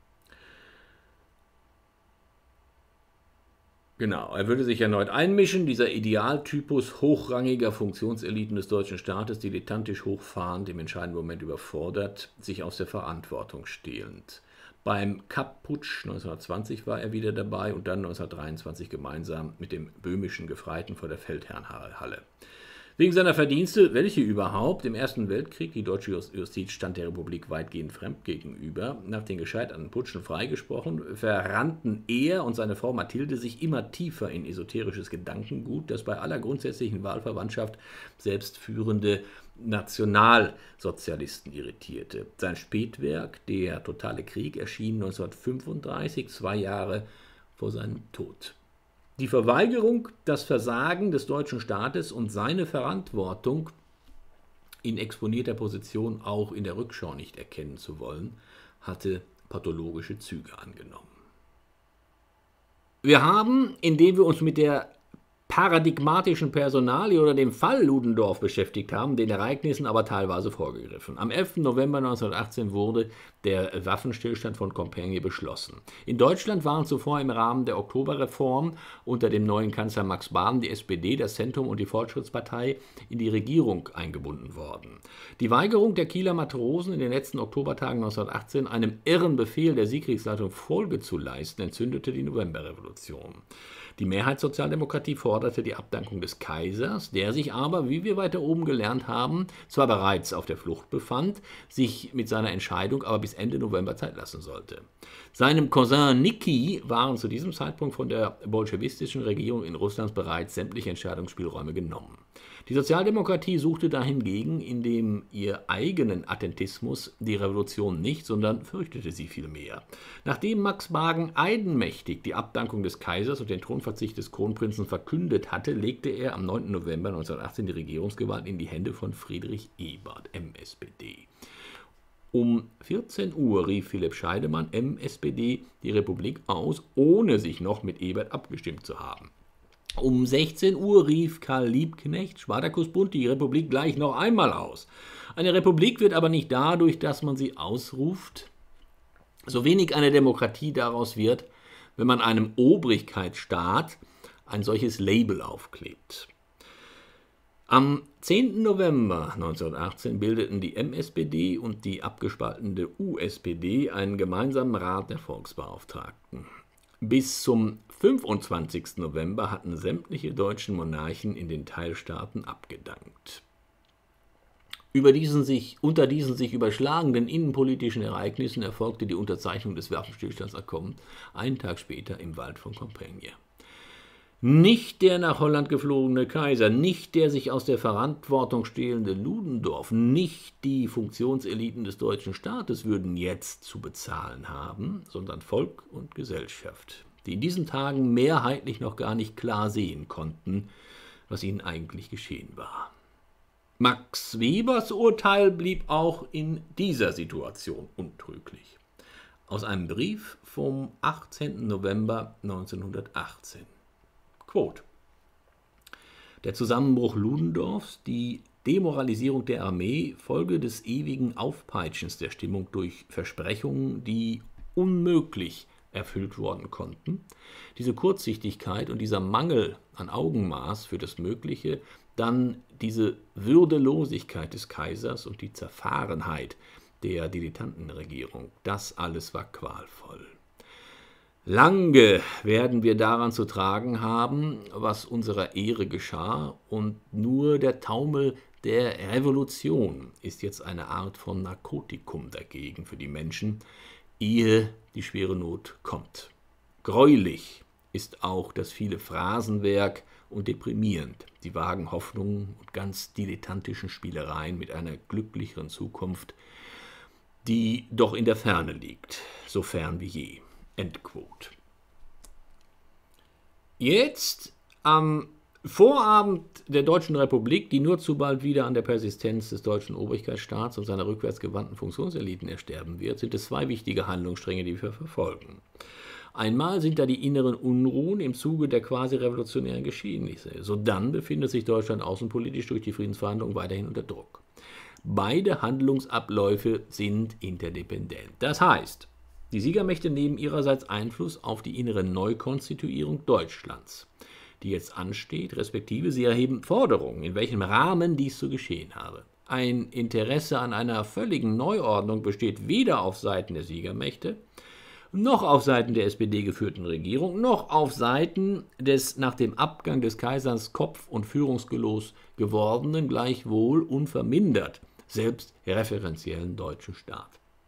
Genau, er würde sich erneut einmischen, dieser Idealtypus hochrangiger Funktionseliten des deutschen Staates, dilettantisch hochfahrend, im entscheidenden Moment überfordert, sich aus der Verantwortung stehlend. Beim Kapp-Putsch 1920 war er wieder dabei und dann 1923 gemeinsam mit dem böhmischen Gefreiten vor der Feldherrnhalle. Wegen seiner Verdienste, welche überhaupt, im Ersten Weltkrieg, die deutsche Justiz stand der Republik weitgehend fremd gegenüber, nach den gescheiterten Putschen freigesprochen, verrannten er und seine Frau Mathilde sich immer tiefer in esoterisches Gedankengut, das bei aller grundsätzlichen Wahlverwandtschaft selbst führende Nationalsozialisten irritierte. Sein Spätwerk, Der totale Krieg, erschien 1935, 2 Jahre vor seinem Tod. Die Verweigerung, das Versagen des deutschen Staates und seine Verantwortung in exponierter Position auch in der Rückschau nicht erkennen zu wollen, hatte pathologische Züge angenommen. Wir haben, indem wir uns mit der paradigmatischen Personalie oder dem Fall Ludendorff beschäftigt haben, den Ereignissen aber teilweise vorgegriffen. Am 11. November 1918 wurde der Waffenstillstand von Compiègne beschlossen. In Deutschland waren zuvor im Rahmen der Oktoberreform unter dem neuen Kanzler Max Baden die SPD, das Zentrum und die Fortschrittspartei in die Regierung eingebunden worden. Die Weigerung der Kieler Matrosen in den letzten Oktobertagen 1918, einem irren Befehl der Siegkriegsleitung Folge zu leisten, entzündete die Novemberrevolution. Die Mehrheitssozialdemokratie forderte die Abdankung des Kaisers, der sich aber, wie wir weiter oben gelernt haben, zwar bereits auf der Flucht befand, sich mit seiner Entscheidung aber bis Ende November Zeit lassen sollte. Seinem Cousin Niki waren zu diesem Zeitpunkt von der bolschewistischen Regierung in Russland bereits sämtliche Entscheidungsspielräume genommen. Die Sozialdemokratie suchte dahingegen in dem ihr eigenen Attentismus die Revolution nicht, sondern fürchtete sie vielmehr. Nachdem Max Baden eigenmächtig die Abdankung des Kaisers und den Thronverzicht des Kronprinzen verkündet hatte, legte er am 9. November 1918 die Regierungsgewalt in die Hände von Friedrich Ebert, MSPD. Um 14 Uhr rief Philipp Scheidemann, MSPD, die Republik aus, ohne sich noch mit Ebert abgestimmt zu haben. Um 16 Uhr rief Karl Liebknecht, Spartakusbund, die Republik gleich noch einmal aus. Eine Republik wird aber nicht dadurch, dass man sie ausruft, so wenig eine Demokratie daraus wird, wenn man einem Obrigkeitsstaat ein solches Label aufklebt. Am 10. November 1918 bildeten die MSPD und die abgespaltene USPD einen gemeinsamen Rat der Volksbeauftragten. Bis zum 25. November hatten sämtliche deutschen Monarchen in den Teilstaaten abgedankt. Unter diesen sich überschlagenden innenpolitischen Ereignissen erfolgte die Unterzeichnung des Waffenstillstandsabkommens einen Tag später im Wald von Compiègne. Nicht der nach Holland geflogene Kaiser, nicht der sich aus der Verantwortung stehlende Ludendorff, nicht die Funktionseliten des deutschen Staates würden jetzt zu bezahlen haben, sondern Volk und Gesellschaft, die in diesen Tagen mehrheitlich noch gar nicht klar sehen konnten, was ihnen eigentlich geschehen war. Max Webers Urteil blieb auch in dieser Situation untrüglich. Aus einem Brief vom 18. November 1918. Quote: Der Zusammenbruch Ludendorffs, die Demoralisierung der Armee, Folge des ewigen Aufpeitschens der Stimmung durch Versprechungen, die unmöglich erfüllt worden konnten, diese Kurzsichtigkeit und dieser Mangel an Augenmaß für das Mögliche, dann diese Würdelosigkeit des Kaisers und die Zerfahrenheit der Dilettantenregierung, das alles war qualvoll. Lange werden wir daran zu tragen haben, was unserer Ehre geschah, und nur der Taumel der Revolution ist jetzt eine Art von Narkotikum dagegen für die Menschen, ehe die schwere Not kommt. Greulich ist auch das viele Phrasenwerk und deprimierend, die vagen Hoffnungen und ganz dilettantischen Spielereien mit einer glücklicheren Zukunft, die doch in der Ferne liegt, so fern wie je. Endquote. Jetzt am Vorabend der Deutschen Republik, die nur zu bald wieder an der Persistenz des deutschen Obrigkeitsstaats und seiner rückwärtsgewandten Funktionseliten ersterben wird, sind es zwei wichtige Handlungsstränge, die wir verfolgen. Einmal sind da die inneren Unruhen im Zuge der quasi revolutionären Geschehnisse. Sodann befindet sich Deutschland außenpolitisch durch die Friedensverhandlungen weiterhin unter Druck. Beide Handlungsabläufe sind interdependent. Das heißt, die Siegermächte nehmen ihrerseits Einfluss auf die innere Neukonstituierung Deutschlands, die jetzt ansteht, respektive sie erheben Forderungen, in welchem Rahmen dies zu geschehen habe. Ein Interesse an einer völligen Neuordnung besteht weder auf Seiten der Siegermächte, noch auf Seiten der SPD geführten Regierung, noch auf Seiten des nach dem Abgang des Kaisers kopf- und führungsgelos gewordenen, gleichwohl unvermindert selbstreferenziellen deutschen Staat.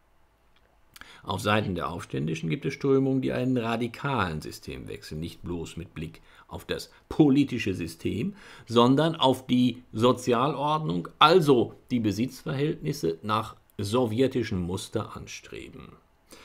Auf Seiten der Aufständischen gibt es Strömungen, die einen radikalen Systemwechsel, nicht bloß mit Blick auf das politische System, sondern auf die Sozialordnung, also die Besitzverhältnisse nach sowjetischem Muster anstreben.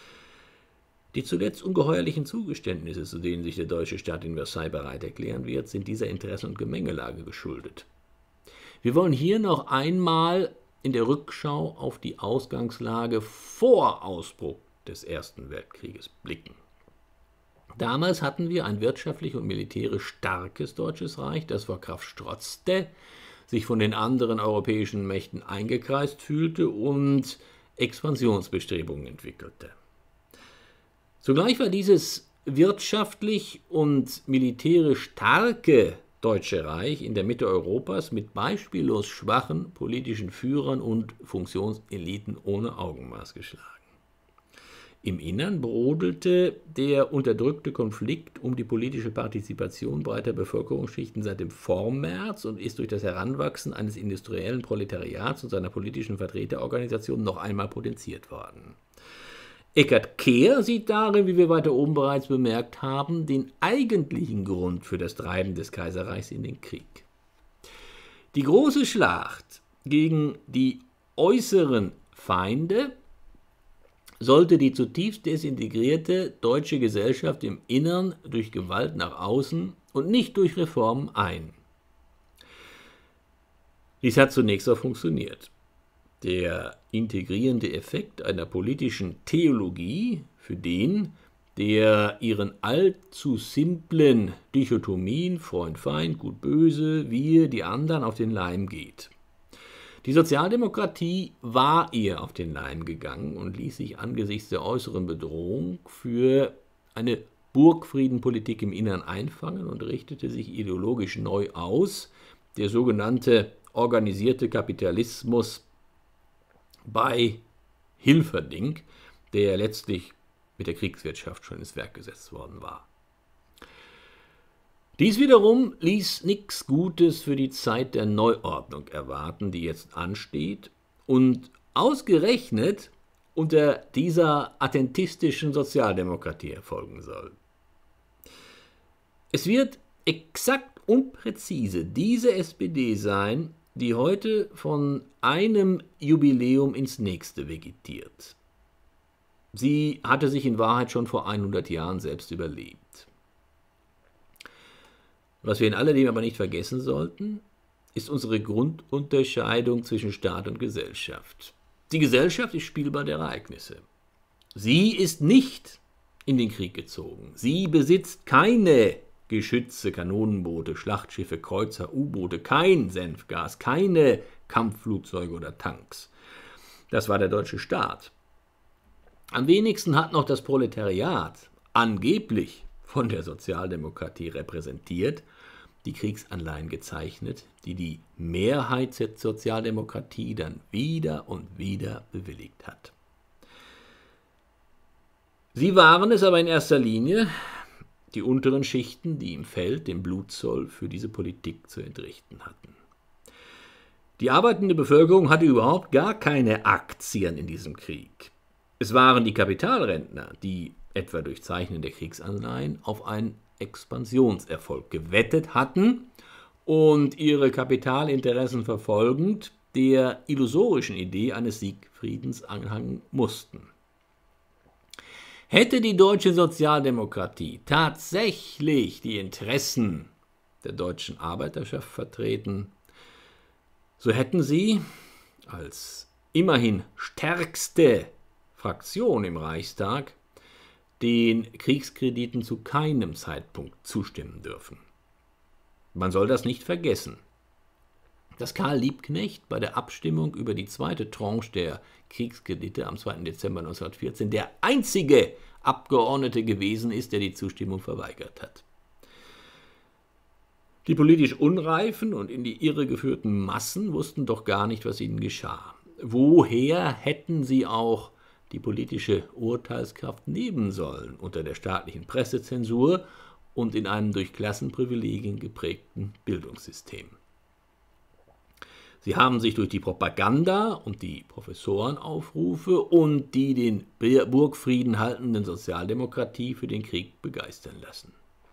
Die zuletzt ungeheuerlichen Zugeständnisse, zu denen sich der deutsche Staat in Versailles bereit erklären wird, sind dieser Interessen- und Gemengelage geschuldet. Wir wollen hier noch einmal in der Rückschau auf die Ausgangslage vor Ausbruch des Ersten Weltkrieges blicken. Damals hatten wir ein wirtschaftlich und militärisch starkes Deutsches Reich, das vor Kraft strotzte, sich von den anderen europäischen Mächten eingekreist fühlte und Expansionsbestrebungen entwickelte. Zugleich war dieses wirtschaftlich und militärisch starke Deutsche Reich in der Mitte Europas mit beispiellos schwachen politischen Führern und Funktionseliten ohne Augenmaß geschlagen. Im Innern brodelte der unterdrückte Konflikt um die politische Partizipation breiter Bevölkerungsschichten seit dem Vormärz und ist durch das Heranwachsen eines industriellen Proletariats und seiner politischen Vertreterorganisation noch einmal potenziert worden. Eckart Kehr sieht darin, wie wir weiter oben bereits bemerkt haben, den eigentlichen Grund für das Treiben des Kaiserreichs in den Krieg. Die große Schlacht gegen die äußeren Feinde sollte die zutiefst desintegrierte deutsche Gesellschaft im Innern durch Gewalt nach außen und nicht durch Reformen ein. Dies hat zunächst auch funktioniert. Der integrierende Effekt einer politischen Theologie für den, der ihren allzu simplen Dichotomien Freund-Feind, Gut-Böse, wir, die anderen auf den Leim geht. Die Sozialdemokratie war ihr auf den Leim gegangen und ließ sich angesichts der äußeren Bedrohung für eine Burgfriedenpolitik im Innern einfangen und richtete sich ideologisch neu aus. Der sogenannte organisierte Kapitalismus bei Hilferding, der letztlich mit der Kriegswirtschaft schon ins Werk gesetzt worden war. Dies wiederum ließ nichts Gutes für die Zeit der Neuordnung erwarten, die jetzt ansteht und ausgerechnet unter dieser attentistischen Sozialdemokratie erfolgen soll. Es wird exakt und präzise diese SPD sein, die heute von einem Jubiläum ins nächste vegetiert. Sie hatte sich in Wahrheit schon vor 100 Jahren selbst überlebt. Was wir in alledem aber nicht vergessen sollten, ist unsere Grundunterscheidung zwischen Staat und Gesellschaft. Die Gesellschaft ist Spielball der Ereignisse. Sie ist nicht in den Krieg gezogen. Sie besitzt keine Geschütze, Kanonenboote, Schlachtschiffe, Kreuzer, U-Boote, kein Senfgas, keine Kampfflugzeuge oder Tanks. Das war der deutsche Staat. Am wenigsten hat noch das Proletariat, angeblich von der Sozialdemokratie repräsentiert, die Kriegsanleihen gezeichnet, die die Mehrheit der Sozialdemokratie dann wieder und wieder bewilligt hat. Sie waren es aber in erster Linie, die unteren Schichten, die im Feld den Blutzoll für diese Politik zu entrichten hatten. Die arbeitende Bevölkerung hatte überhaupt gar keine Aktien in diesem Krieg. Es waren die Kapitalrentner, die etwa durch Zeichnen der Kriegsanleihen auf einen Expansionserfolg gewettet hatten und ihre Kapitalinteressen verfolgend der illusorischen Idee eines Siegfriedens anhangen mussten. Hätte die deutsche Sozialdemokratie tatsächlich die Interessen der deutschen Arbeiterschaft vertreten, so hätten sie als immerhin stärkste Fraktion im Reichstag den Kriegskrediten zu keinem Zeitpunkt zustimmen dürfen. Man soll das nicht vergessen, dass Karl Liebknecht bei der Abstimmung über die zweite Tranche der Kriegskredite am 2. Dezember 1914 der einzige Abgeordnete gewesen ist, der die Zustimmung verweigert hat. Die politisch Unreifen und in die Irre geführten Massen wussten doch gar nicht, was ihnen geschah. Woher hätten sie auch die politische Urteilskraft nehmen sollen unter der staatlichen Pressezensur und in einem durch Klassenprivilegien geprägten Bildungssystem? Sie haben sich durch die Propaganda und die Professorenaufrufe und die den Burgfrieden haltenden Sozialdemokratie für den Krieg begeistern lassen.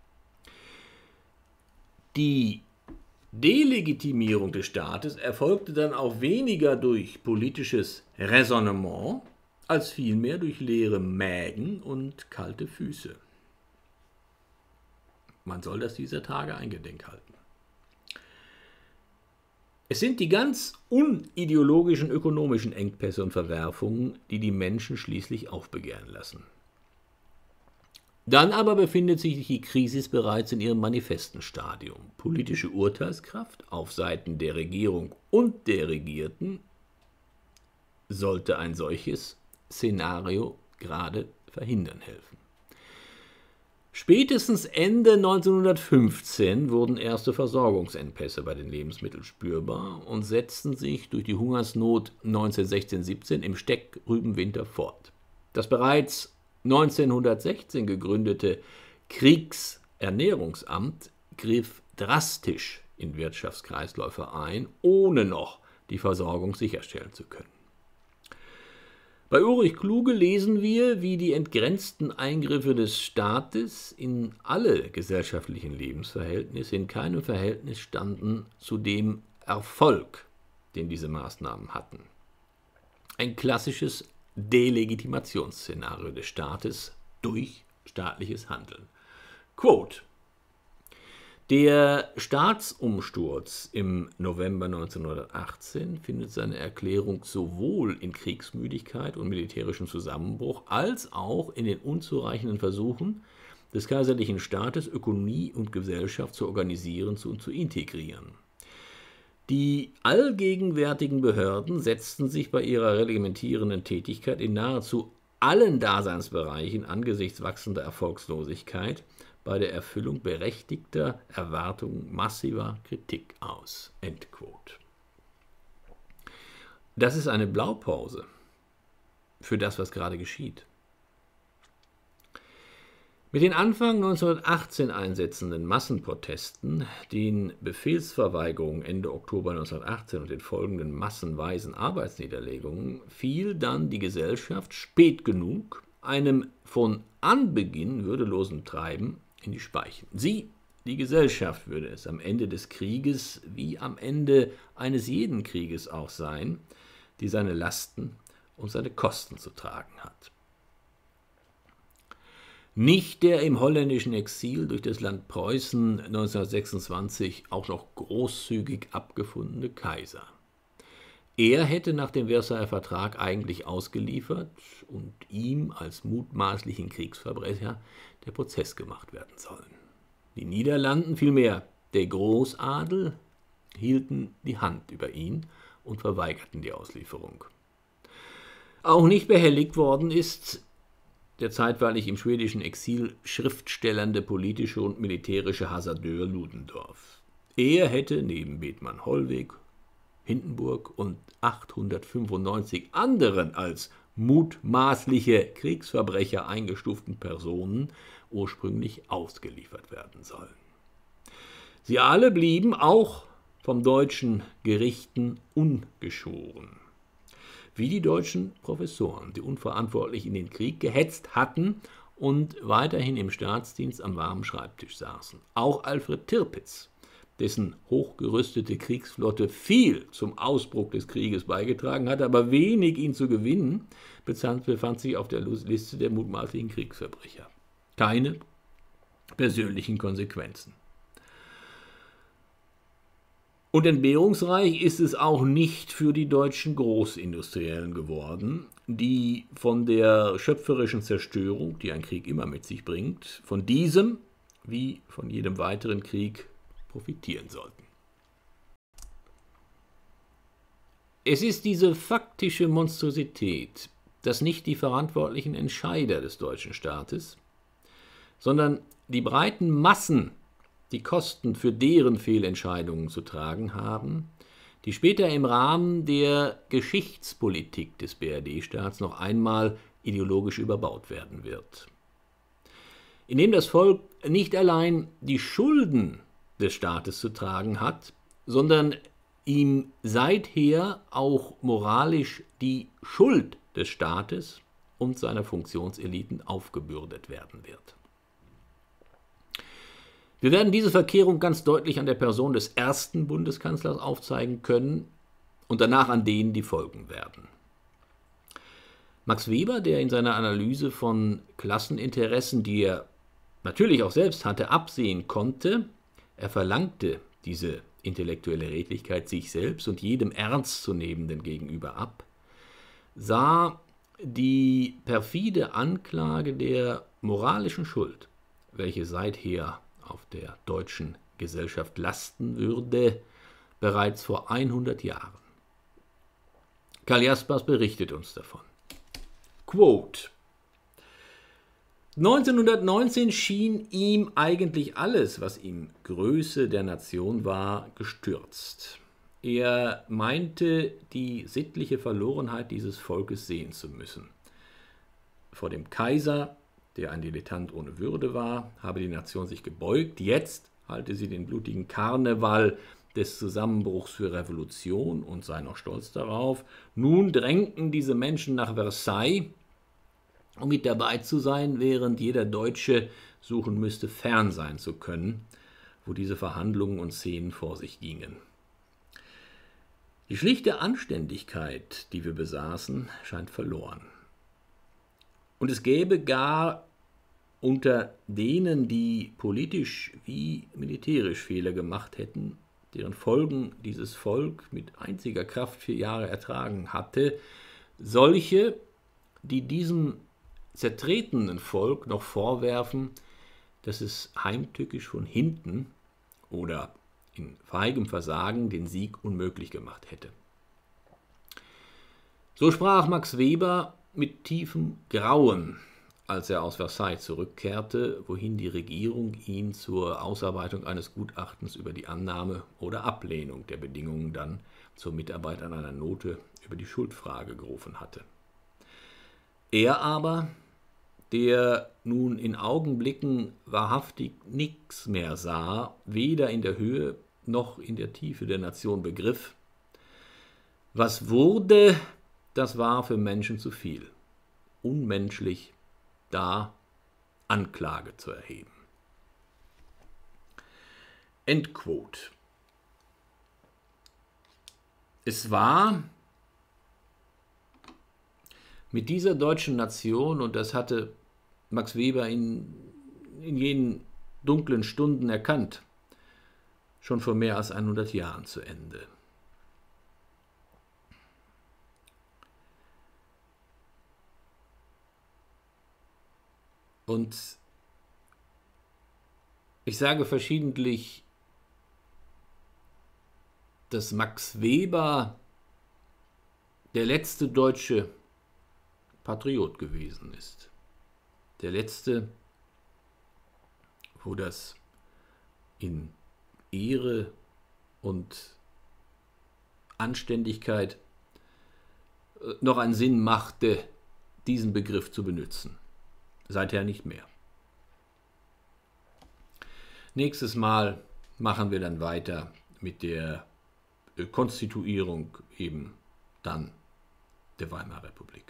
Die Delegitimierung des Staates erfolgte dann auch weniger durch politisches Raisonnement, als vielmehr durch leere Mägen und kalte Füße. Man soll das dieser Tage eingedenk halten. Es sind die ganz unideologischen ökonomischen Engpässe und Verwerfungen, die die Menschen schließlich aufbegehren lassen. Dann aber befindet sich die Krise bereits in ihrem manifesten Stadium. Politische Urteilskraft auf Seiten der Regierung und der Regierten sollte ein solches Szenario gerade verhindern helfen. Spätestens Ende 1915 wurden erste Versorgungsengpässe bei den Lebensmitteln spürbar und setzten sich durch die Hungersnot 1916-17 im Steckrübenwinter fort. Das bereits 1916 gegründete Kriegsernährungsamt griff drastisch in Wirtschaftskreisläufe ein, ohne noch die Versorgung sicherstellen zu können. Bei Ulrich Kluge lesen wir, wie die entgrenzten Eingriffe des Staates in alle gesellschaftlichen Lebensverhältnisse in keinem Verhältnis standen zu dem Erfolg, den diese Maßnahmen hatten. Ein klassisches Delegitimationsszenario des Staates durch staatliches Handeln. Quote: Der Staatsumsturz im November 1918 findet seine Erklärung sowohl in Kriegsmüdigkeit und militärischem Zusammenbruch als auch in den unzureichenden Versuchen des kaiserlichen Staates, Ökonomie und Gesellschaft zu organisieren und zu integrieren. Die allgegenwärtigen Behörden setzten sich bei ihrer reglementierenden Tätigkeit in nahezu allen Daseinsbereichen angesichts wachsender Erfolgslosigkeit bei der Erfüllung berechtigter Erwartungen massiver Kritik aus. Endquote. Das ist eine Blaupause für das, was gerade geschieht. Mit den Anfang 1918 einsetzenden Massenprotesten, den Befehlsverweigerungen Ende Oktober 1918 und den folgenden massenweisen Arbeitsniederlegungen fiel dann die Gesellschaft spät genug einem von Anbeginn würdelosen Treiben in die Speichen. Sie, die Gesellschaft, würde es am Ende des Krieges wie am Ende eines jeden Krieges auch sein, die seine Lasten und seine Kosten zu tragen hat. Nicht der im holländischen Exil durch das Land Preußen 1926 auch noch großzügig abgefundene Kaiser. Er hätte nach dem Versailler Vertrag eigentlich ausgeliefert und ihm als mutmaßlichen Kriegsverbrecher der Prozess gemacht werden sollen. Die Niederlanden, vielmehr der Großadel, hielten die Hand über ihn und verweigerten die Auslieferung. Auch nicht behelligt worden ist der zeitweilig im schwedischen Exil schriftstellernde politische und militärische Hasardeur Ludendorff. Er hätte neben Bethmann Hollweg, Hindenburg und 895 anderen als mutmaßliche Kriegsverbrecher eingestuften Personen ursprünglich ausgeliefert werden sollen. Sie alle blieben auch von deutschen Gerichten ungeschoren. Wie die deutschen Professoren, die unverantwortlich in den Krieg gehetzt hatten und weiterhin im Staatsdienst am warmen Schreibtisch saßen. Auch Alfred Tirpitz, dessen hochgerüstete Kriegsflotte viel zum Ausbruch des Krieges beigetragen hatte, aber wenig ihn zu gewinnen, befand sich auf der Liste der mutmaßlichen Kriegsverbrecher. Keine persönlichen Konsequenzen. Und entbehrungsreich ist es auch nicht für die deutschen Großindustriellen geworden, die von der schöpferischen Zerstörung, die ein Krieg immer mit sich bringt, von diesem wie von jedem weiteren Krieg profitieren sollten. Es ist diese faktische Monstrosität, dass nicht die verantwortlichen Entscheider des deutschen Staates, sondern die breiten Massen die Kosten für deren Fehlentscheidungen zu tragen haben, die später im Rahmen der Geschichtspolitik des BRD-Staats noch einmal ideologisch überbaut werden wird. Indem das Volk nicht allein die Schulden des Staates zu tragen hat, sondern ihm seither auch moralisch die Schuld des Staates und seiner Funktionseliten aufgebürdet werden wird. Wir werden diese Verkehrung ganz deutlich an der Person des ersten Bundeskanzlers aufzeigen können und danach an denen, die folgen werden. Max Weber, der in seiner Analyse von Klasseninteressen, die er natürlich auch selbst hatte, absehen konnte, er verlangte diese intellektuelle Redlichkeit sich selbst und jedem Ernstzunehmenden gegenüber ab, sah die perfide Anklage der moralischen Schuld, welche seither auf der deutschen Gesellschaft lasten würde, bereits vor 100 Jahren. Karl Jaspers berichtet uns davon. Quote: 1919 schien ihm eigentlich alles, was ihm Größe der Nation war, gestürzt. Er meinte, die sittliche Verlorenheit dieses Volkes sehen zu müssen. Vor dem Kaiser, der ein Dilettant ohne Würde war, habe die Nation sich gebeugt. Jetzt halte sie den blutigen Karneval des Zusammenbruchs für Revolution und sei noch stolz darauf. Nun drängten diese Menschen nach Versailles, um mit dabei zu sein, während jeder Deutsche suchen müsste, fern sein zu können, wo diese Verhandlungen und Szenen vor sich gingen. Die schlichte Anständigkeit, die wir besaßen, scheint verloren. Und es gäbe gar unter denen, die politisch wie militärisch Fehler gemacht hätten, deren Folgen dieses Volk mit einziger Kraft 4 Jahre ertragen hatte, solche, die diesem zertretenen Volk noch vorwerfen, dass es heimtückisch von hinten oder in feigem Versagen den Sieg unmöglich gemacht hätte. So sprach Max Weber mit tiefem Grauen, als er aus Versailles zurückkehrte, wohin die Regierung ihn zur Ausarbeitung eines Gutachtens über die Annahme oder Ablehnung der Bedingungen dann zur Mitarbeit an einer Note über die Schuldfrage gerufen hatte. Er aber, der nun in Augenblicken wahrhaftig nichts mehr sah, weder in der Höhe noch in der Tiefe der Nation begriff. Was wurde, das war für Menschen zu viel, unmenschlich, da Anklage zu erheben. Endquote. Es war mit dieser deutschen Nation, und das hatte Max Weber in jenen dunklen Stunden erkannt, schon vor mehr als 100 Jahren zu Ende. Und ich sage verschiedentlich, dass Max Weber der letzte deutsche Patriot gewesen ist. Der letzte, wo das in Ehre und Anständigkeit noch einen Sinn machte, diesen Begriff zu benutzen. Seither nicht mehr. Nächstes Mal machen wir dann weiter mit der Konstituierung eben dann der Weimarer Republik.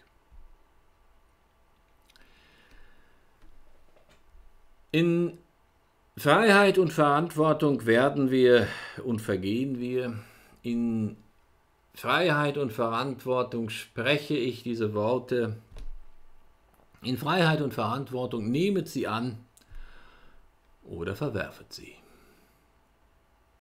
In Freiheit und Verantwortung werden wir und vergehen wir. In Freiheit und Verantwortung spreche ich diese Worte. In Freiheit und Verantwortung nehmet sie an oder verwerfet sie.